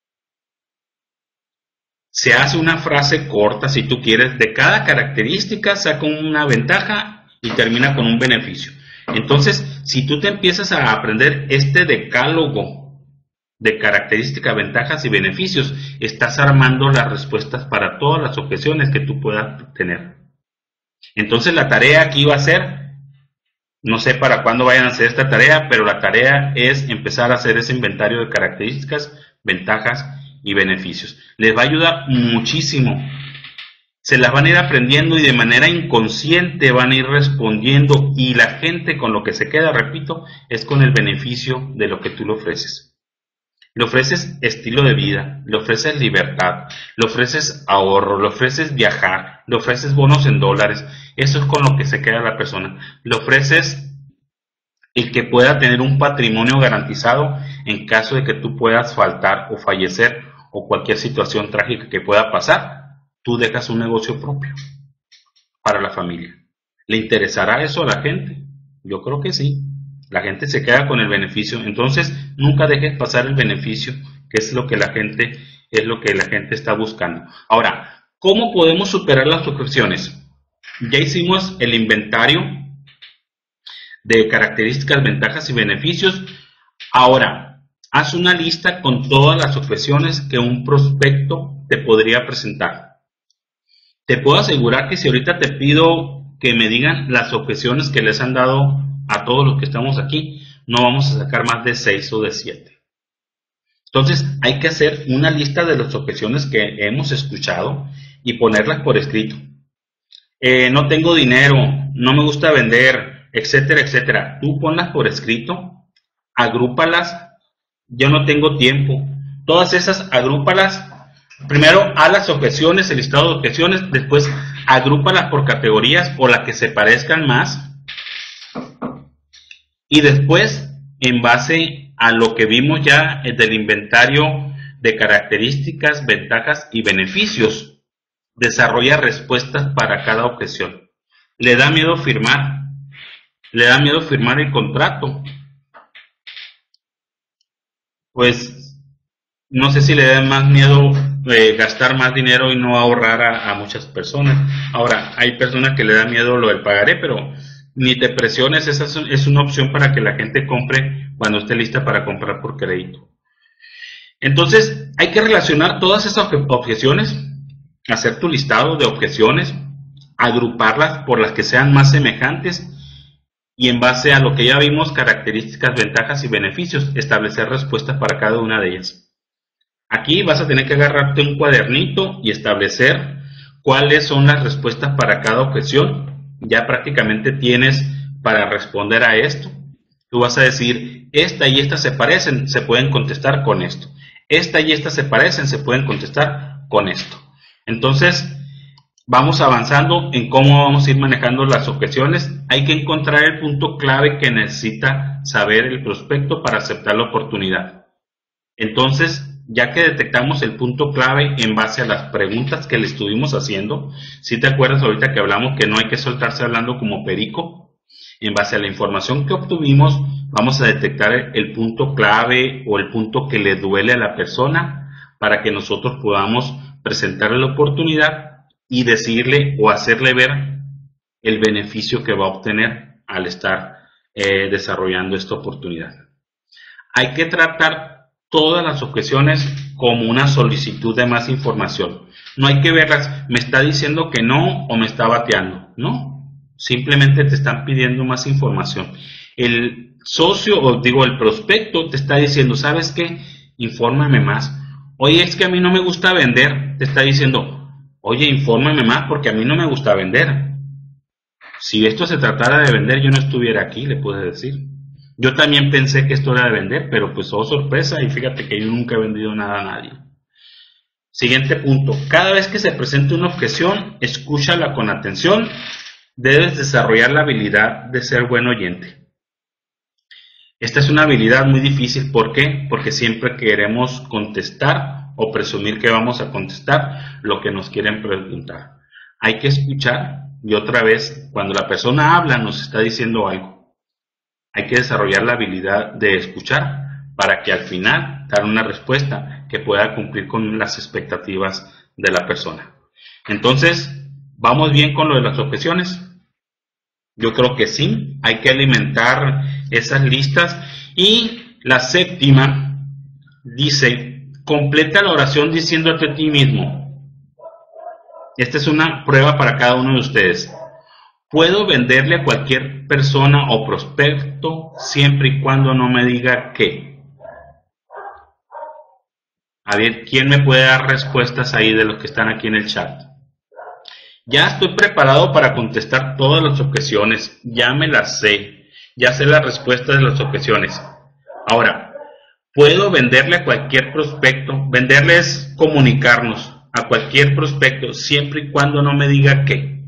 Se hace una frase corta, si tú quieres, de cada característica, saca una ventaja y termina con un beneficio. Entonces, si tú te empiezas a aprender este decálogo de características, ventajas y beneficios, estás armando las respuestas para todas las objeciones que tú puedas tener. Entonces, la tarea aquí va a ser, no sé para cuándo vayan a hacer esta tarea, pero la tarea es empezar a hacer ese inventario de características, ventajas y beneficios. Les va a ayudar muchísimo. Se las van a ir aprendiendo y de manera inconsciente van a ir respondiendo, y la gente con lo que se queda, repito, es con el beneficio de lo que tú le ofreces. Le ofreces estilo de vida, le ofreces libertad, le ofreces ahorro, le ofreces viajar, le ofreces bonos en dólares. Eso es con lo que se queda la persona. Le ofreces el que pueda tener un patrimonio garantizado en caso de que tú puedas faltar o fallecer o cualquier situación trágica que pueda pasar. Tú dejas un negocio propio para la familia. ¿Le interesará eso a la gente? Yo creo que sí. La gente se queda con el beneficio. Entonces, nunca dejes pasar el beneficio, que es lo que la gente, es lo que la gente está buscando. Ahora, ¿cómo podemos superar las objeciones? Ya hicimos el inventario de características, ventajas y beneficios. Ahora, haz una lista con todas las objeciones que un prospecto te podría presentar. Te puedo asegurar que si ahorita te pido que me digan las objeciones que les han dado a todos los que estamos aquí, no vamos a sacar más de seis o de siete. Entonces hay que hacer una lista de las objeciones que hemos escuchado y ponerlas por escrito. Eh, no tengo dinero, no me gusta vender, etcétera, etcétera. Tú ponlas por escrito, agrúpalas. Yo no tengo tiempo. Todas esas agrúpalas. Primero, haz las objeciones, el listado de objeciones, después agrúpalas por categorías o las que se parezcan más. Y después, en base a lo que vimos ya del inventario de características, ventajas y beneficios, desarrolla respuestas para cada objeción. ¿Le da miedo firmar? ¿Le da miedo firmar el contrato? Pues no sé si le da más miedo eh, gastar más dinero y no ahorrar a, a muchas personas. Ahora, hay personas que le da miedo lo del pagaré, pero ni te presiones, esa es una opción para que la gente compre cuando esté lista para comprar por crédito. Entonces, hay que relacionar todas esas objeciones, hacer tu listado de objeciones, agruparlas por las que sean más semejantes y en base a lo que ya vimos, características, ventajas y beneficios, establecer respuestas para cada una de ellas. Aquí vas a tener que agarrarte un cuadernito y establecer cuáles son las respuestas para cada objeción. Ya prácticamente tienes para responder a esto. Tú vas a decir, esta y esta se parecen, se pueden contestar con esto. Esta y esta se parecen, se pueden contestar con esto. Entonces, vamos avanzando en cómo vamos a ir manejando las objeciones. Hay que encontrar el punto clave que necesita saber el prospecto para aceptar la oportunidad. Entonces, ya que detectamos el punto clave en base a las preguntas que le estuvimos haciendo, si te acuerdas ahorita que hablamos que no hay que soltarse hablando como perico, en base a la información que obtuvimos, vamos a detectar el punto clave o el punto que le duele a la persona para que nosotros podamos presentarle la oportunidad y decirle o hacerle ver el beneficio que va a obtener al estar eh, desarrollando esta oportunidad. Hay que tratar todas las objeciones como una solicitud de más información. No hay que verlas, me está diciendo que no o me está bateando. No, simplemente te están pidiendo más información. El socio, o digo el prospecto, te está diciendo, ¿sabes qué? Infórmame más. Oye, es que a mí no me gusta vender. Te está diciendo, oye, infórmame más porque a mí no me gusta vender. Si esto se tratara de vender, yo no estuviera aquí, le puedes decir. Yo también pensé que esto era de vender, pero pues oh sorpresa, y fíjate que yo nunca he vendido nada a nadie. Siguiente punto. Cada vez que se presente una objeción, escúchala con atención. Debes desarrollar la habilidad de ser buen oyente. Esta es una habilidad muy difícil. ¿Por qué? Porque siempre queremos contestar o presumir que vamos a contestar lo que nos quieren preguntar. Hay que escuchar y otra vez, cuando la persona habla, nos está diciendo algo. Hay que desarrollar la habilidad de escuchar para que al final dar una respuesta que pueda cumplir con las expectativas de la persona. Entonces, ¿vamos bien con lo de las objeciones? Yo creo que sí, hay que alimentar esas listas. Y la séptima dice, completa la oración diciéndote a ti mismo. Esta es una prueba para cada uno de ustedes. Puedo venderle a cualquier persona o prospecto siempre y cuando no me diga qué. A ver, ¿quién me puede dar respuestas ahí de los que están aquí en el chat? Ya estoy preparado para contestar todas las objeciones. Ya me las sé. Ya sé las respuestas de las objeciones. Ahora, puedo venderle a cualquier prospecto. Venderle es comunicarnos a cualquier prospecto siempre y cuando no me diga qué.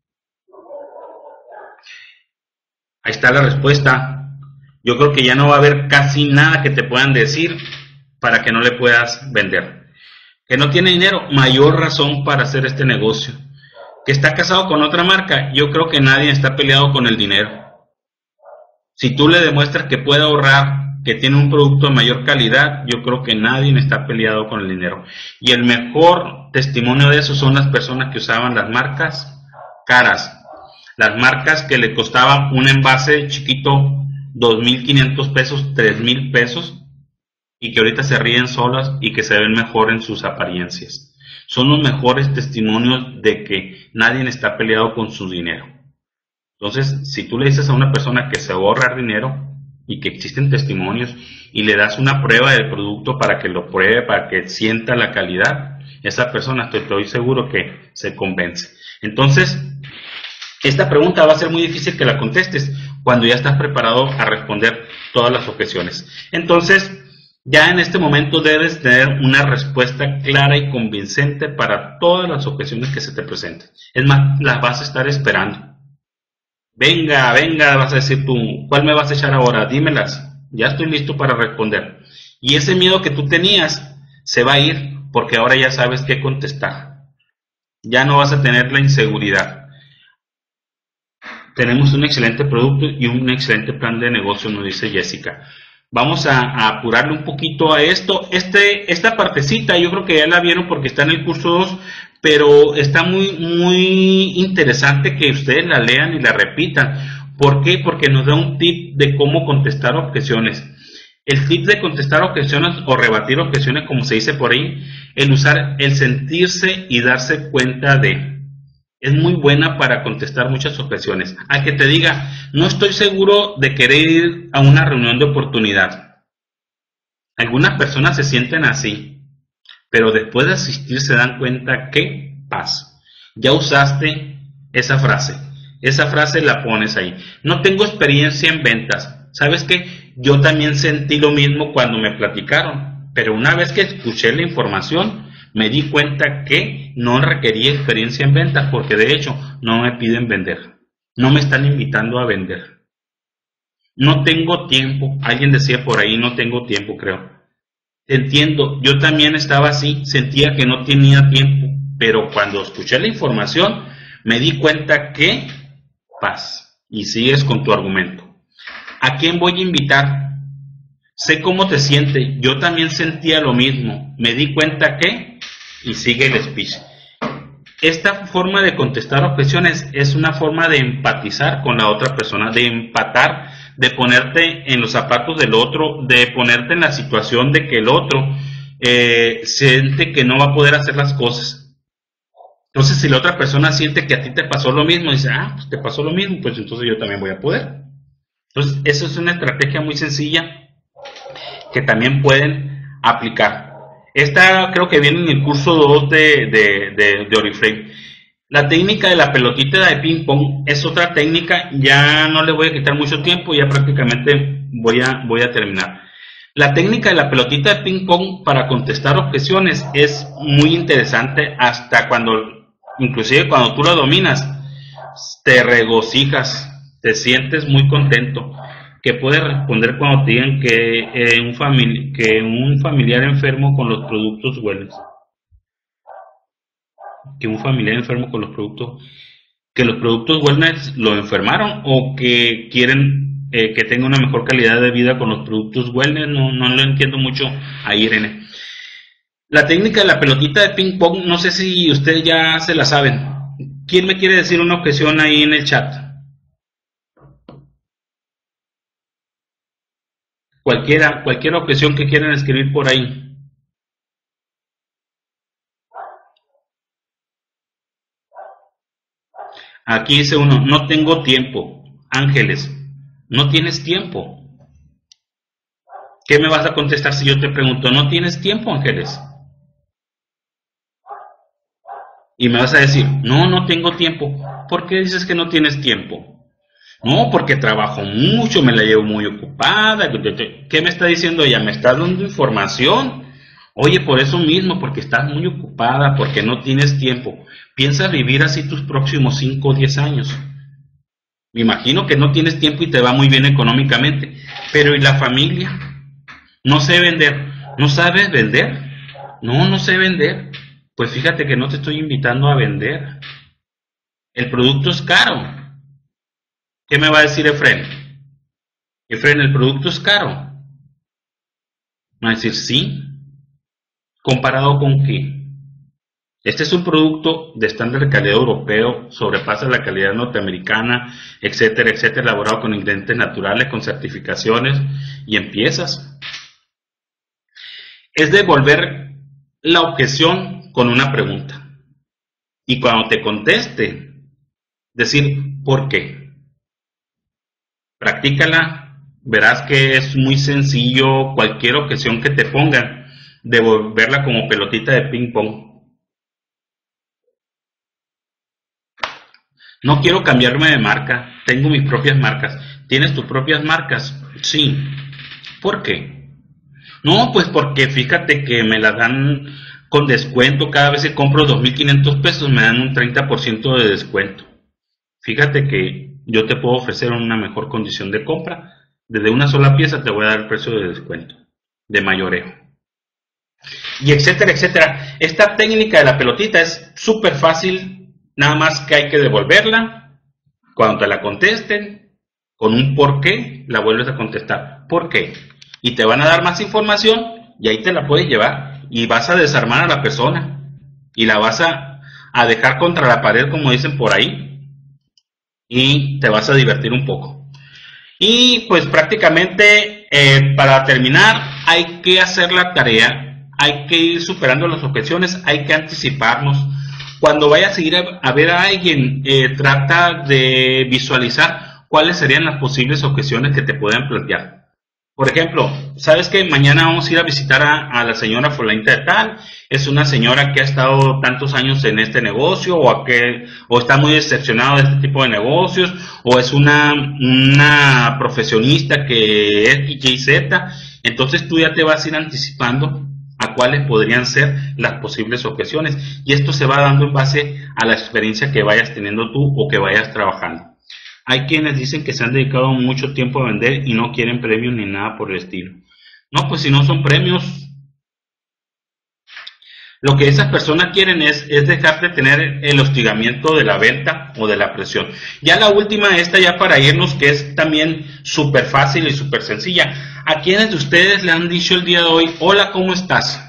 Ahí está la respuesta. Yo creo que ya no va a haber casi nada que te puedan decir para que no le puedas vender. Que no tiene dinero, mayor razón para hacer este negocio. Que está casado con otra marca, yo creo que nadie está peleado con el dinero. Si tú le demuestras que puede ahorrar, que tiene un producto de mayor calidad, yo creo que nadie está peleado con el dinero. Y el mejor testimonio de eso son las personas que usaban las marcas caras. Las marcas que le costaban un envase chiquito dos mil quinientos pesos, tres mil pesos, y que ahorita se ríen solas y que se ven mejor en sus apariencias. Son los mejores testimonios de que nadie está peleado con su dinero. Entonces, si tú le dices a una persona que se va a ahorrar dinero y que existen testimonios y le das una prueba del producto para que lo pruebe, para que sienta la calidad, esa persona estoy, estoy seguro que se convence. Entonces, esta pregunta va a ser muy difícil que la contestes cuando ya estás preparado a responder todas las objeciones. Entonces, ya en este momento debes tener una respuesta clara y convincente para todas las objeciones que se te presenten. Es más, las vas a estar esperando. Venga, venga, vas a decir tú, ¿cuál me vas a echar ahora? Dímelas, ya estoy listo para responder. Y ese miedo que tú tenías se va a ir porque ahora ya sabes qué contestar. Ya no vas a tener la inseguridad. Tenemos un excelente producto y un excelente plan de negocio, nos dice Jessica. Vamos a, a apurarle un poquito a esto. Este, esta partecita yo creo que ya la vieron porque está en el curso dos, pero está muy, muy interesante que ustedes la lean y la repitan. ¿Por qué? Porque nos da un tip de cómo contestar objeciones. El tip de contestar objeciones o rebatir objeciones, como se dice por ahí, el usar el sentirse y darse cuenta de. Es muy buena para contestar muchas objeciones. A que te diga, no estoy seguro de querer ir a una reunión de oportunidad. Algunas personas se sienten así, pero después de asistir se dan cuenta que paz. Ya usaste esa frase. Esa frase la pones ahí. No tengo experiencia en ventas. ¿Sabes qué? Yo también sentí lo mismo cuando me platicaron, pero una vez que escuché la información, me di cuenta que no requería experiencia en ventas porque de hecho no me piden vender. No me están invitando a vender. No tengo tiempo. Alguien decía por ahí, no tengo tiempo, creo. Entiendo, yo también estaba así, sentía que no tenía tiempo, pero cuando escuché la información me di cuenta que paz. Y sigues con tu argumento. ¿A quién voy a invitar? Sé cómo te sientes, yo también sentía lo mismo, me di cuenta que, y sigue el speech. Esta forma de contestar objeciones es una forma de empatizar con la otra persona, de empatar, de ponerte en los zapatos del otro, de ponerte en la situación de que el otro eh, siente que no va a poder hacer las cosas. Entonces, si la otra persona siente que a ti te pasó lo mismo, dice, ah, pues te pasó lo mismo, pues entonces yo también voy a poder. Entonces, eso es una estrategia muy sencilla que también pueden aplicar. Esta creo que viene en el curso dos de, de, de, de Oriflame. La técnica de la pelotita de ping pong es otra técnica, ya no le voy a quitar mucho tiempo, ya prácticamente voy a, voy a terminar. La técnica de la pelotita de ping pong para contestar objeciones es muy interesante, hasta cuando, inclusive cuando tú la dominas, te regocijas, te sientes muy contento, que puedes responder cuando te digan que, eh, un, famili que un familiar enfermo con los productos Wellness, que un familiar enfermo con los productos, que los productos Wellness lo enfermaron, o que quieren Eh, que tenga una mejor calidad de vida con los productos Wellness. No, no lo entiendo mucho ahí, Irene. La técnica de la pelotita de ping pong, no sé si ustedes ya se la saben. ¿Quién me quiere decir una objeción ahí en el chat? Cualquiera, cualquier objeción que quieran escribir por ahí. Aquí dice uno, no tengo tiempo. Ángeles, no tienes tiempo. ¿Qué me vas a contestar si yo te pregunto, no tienes tiempo, Ángeles? Y me vas a decir, no, no tengo tiempo. ¿Por qué dices que no tienes tiempo? No, porque trabajo mucho, me la llevo muy ocupada. ¿Qué me está diciendo ella? ¿Me está dando información? Oye, por eso mismo, porque estás muy ocupada, porque no tienes tiempo. Piensa vivir así tus próximos cinco o diez años. Me imagino que no tienes tiempo y te va muy bien económicamente. Pero ¿y la familia? No sé vender. ¿No sabes vender? No, no sé vender. Pues fíjate que no te estoy invitando a vender. El producto es caro. ¿Qué me va a decir Efren? Efren, ¿el producto es caro? Me va a decir, sí. ¿Comparado con qué? Este es un producto de estándar de calidad europeo, sobrepasa la calidad norteamericana, etcétera, etcétera, elaborado con ingredientes naturales, con certificaciones, y empiezas. Es devolver la objeción con una pregunta. Y cuando te conteste, decir ¿por qué? Practícala, verás que es muy sencillo. Cualquier objeción que te pongan, devolverla como pelotita de ping pong. No quiero cambiarme de marca, tengo mis propias marcas. ¿Tienes tus propias marcas? Sí. ¿Por qué? No, pues porque fíjate que me las dan con descuento. Cada vez que compro dos mil quinientos pesos me dan un treinta por ciento de descuento. Fíjate que yo te puedo ofrecer una mejor condición de compra. Desde una sola pieza te voy a dar el precio de descuento, de mayoreo. Y etcétera, etcétera. Esta técnica de la pelotita es súper fácil. Nada más que hay que devolverla. Cuando te la contesten, con un por qué, la vuelves a contestar. ¿Por qué? Y te van a dar más información y ahí te la puedes llevar. Y vas a desarmar a la persona. Y la vas a, a dejar contra la pared, como dicen por ahí. Y te vas a divertir un poco. Y pues prácticamente, eh, para terminar, hay que hacer la tarea. Hay que ir superando las objeciones. Hay que anticiparnos. Cuando vayas a ir a, a ver a alguien, eh, trata de visualizar cuáles serían las posibles objeciones que te puedan plantear. Por ejemplo, ¿sabes que mañana vamos a ir a visitar a, a la señora fulanita de tal? Es una señora que ha estado tantos años en este negocio, o, a que, o está muy decepcionado de este tipo de negocios, o es una, una profesionista que es X Y Z. Entonces tú ya te vas a ir anticipando a cuáles podrían ser las posibles objeciones, y esto se va dando en base a la experiencia que vayas teniendo tú o que vayas trabajando. Hay quienes dicen que se han dedicado mucho tiempo a vender y no quieren premios ni nada por el estilo. No, pues si no son premios, lo que esas personas quieren es, es dejar de tener el hostigamiento de la venta o de la presión. Ya la última, esta ya para irnos, que es también súper fácil y súper sencilla. ¿A quiénes de ustedes le han dicho el día de hoy, hola, ¿cómo estás?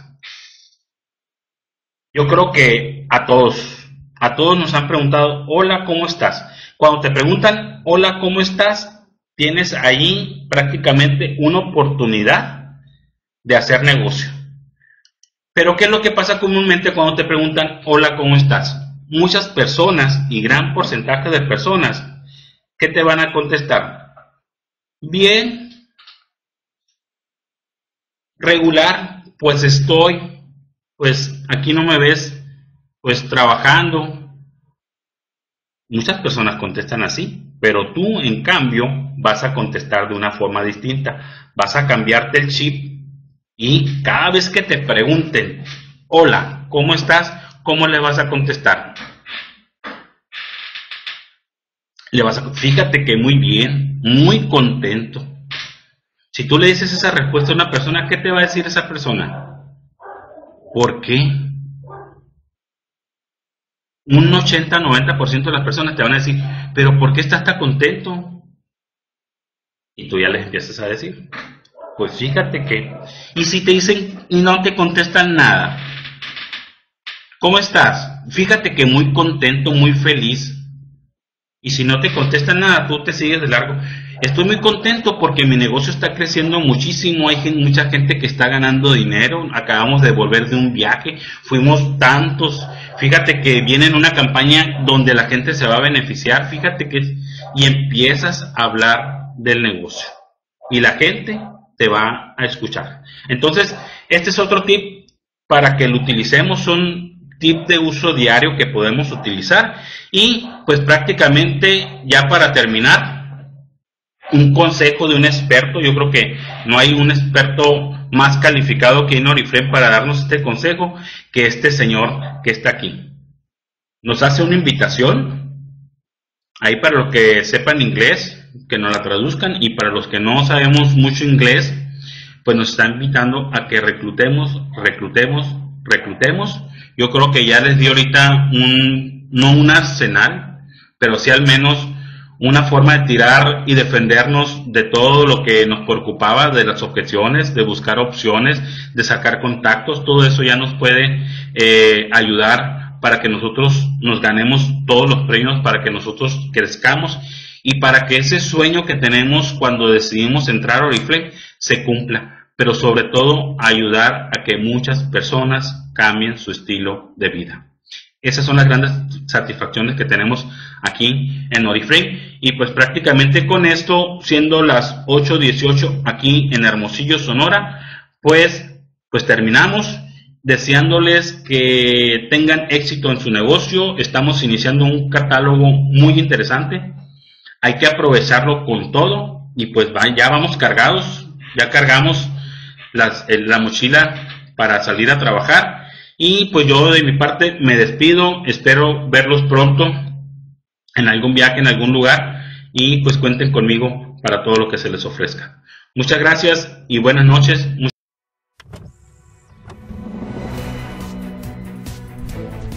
Yo creo que a todos, a todos nos han preguntado, hola, ¿cómo estás? Cuando te preguntan, hola, ¿cómo estás? Tienes ahí prácticamente una oportunidad de hacer negocio. Pero ¿qué es lo que pasa comúnmente cuando te preguntan, hola, ¿cómo estás? Muchas personas, y gran porcentaje de personas, ¿qué te van a contestar? Bien. Regular, pues estoy, pues aquí no me ves, pues trabajando. Muchas personas contestan así, pero tú en cambio vas a contestar de una forma distinta. Vas a cambiarte el chip y cada vez que te pregunten, hola, ¿cómo estás? ¿Cómo le vas a contestar? Le vas a, fíjate que muy bien, muy contento. Si tú le dices esa respuesta a una persona, ¿qué te va a decir esa persona? ¿Por qué? Un ochenta a noventa por ciento de las personas te van a decir, pero ¿por qué estás tan contento? Y tú ya les empiezas a decir, pues fíjate que... Y si te dicen y no te contestan nada, ¿cómo estás? Fíjate que muy contento, muy feliz. Y si no te contestan nada, tú te sigues de largo. Estoy muy contento porque mi negocio está creciendo muchísimo, hay gente, mucha gente que está ganando dinero, acabamos de volver de un viaje, fuimos tantos, fíjate que viene en una campaña donde la gente se va a beneficiar, fíjate que, y empiezas a hablar del negocio, y la gente te va a escuchar. Entonces, este es otro tip para que lo utilicemos, son tip de uso diario que podemos utilizar, y pues prácticamente ya para terminar, un consejo de un experto. Yo creo que no hay un experto más calificado que Oriflame para darnos este consejo que este señor que está aquí. Nos hace una invitación, ahí para los que sepan inglés, que nos la traduzcan, y para los que no sabemos mucho inglés, pues nos está invitando a que reclutemos, reclutemos, reclutemos. Yo creo que ya les di ahorita un, no un arsenal, pero sí al menos una forma de tirar y defendernos de todo lo que nos preocupaba, de las objeciones, de buscar opciones, de sacar contactos. Todo eso ya nos puede eh, ayudar para que nosotros nos ganemos todos los premios, para que nosotros crezcamos y para que ese sueño que tenemos cuando decidimos entrar a Oriflame se cumpla, pero sobre todo ayudar a que muchas personas cambien su estilo de vida. Esas son las grandes satisfacciones que tenemos aquí en Oriflame. Y pues prácticamente con esto, siendo las ocho dieciocho aquí en Hermosillo, Sonora, pues, pues terminamos deseándoles que tengan éxito en su negocio. Estamos iniciando un catálogo muy interesante. Hay que aprovecharlo con todo y pues ya vamos cargados, ya cargamos las, la mochila para salir a trabajar. Y pues yo de mi parte me despido, espero verlos pronto en algún viaje, en algún lugar, y pues cuenten conmigo para todo lo que se les ofrezca. Muchas gracias y buenas noches.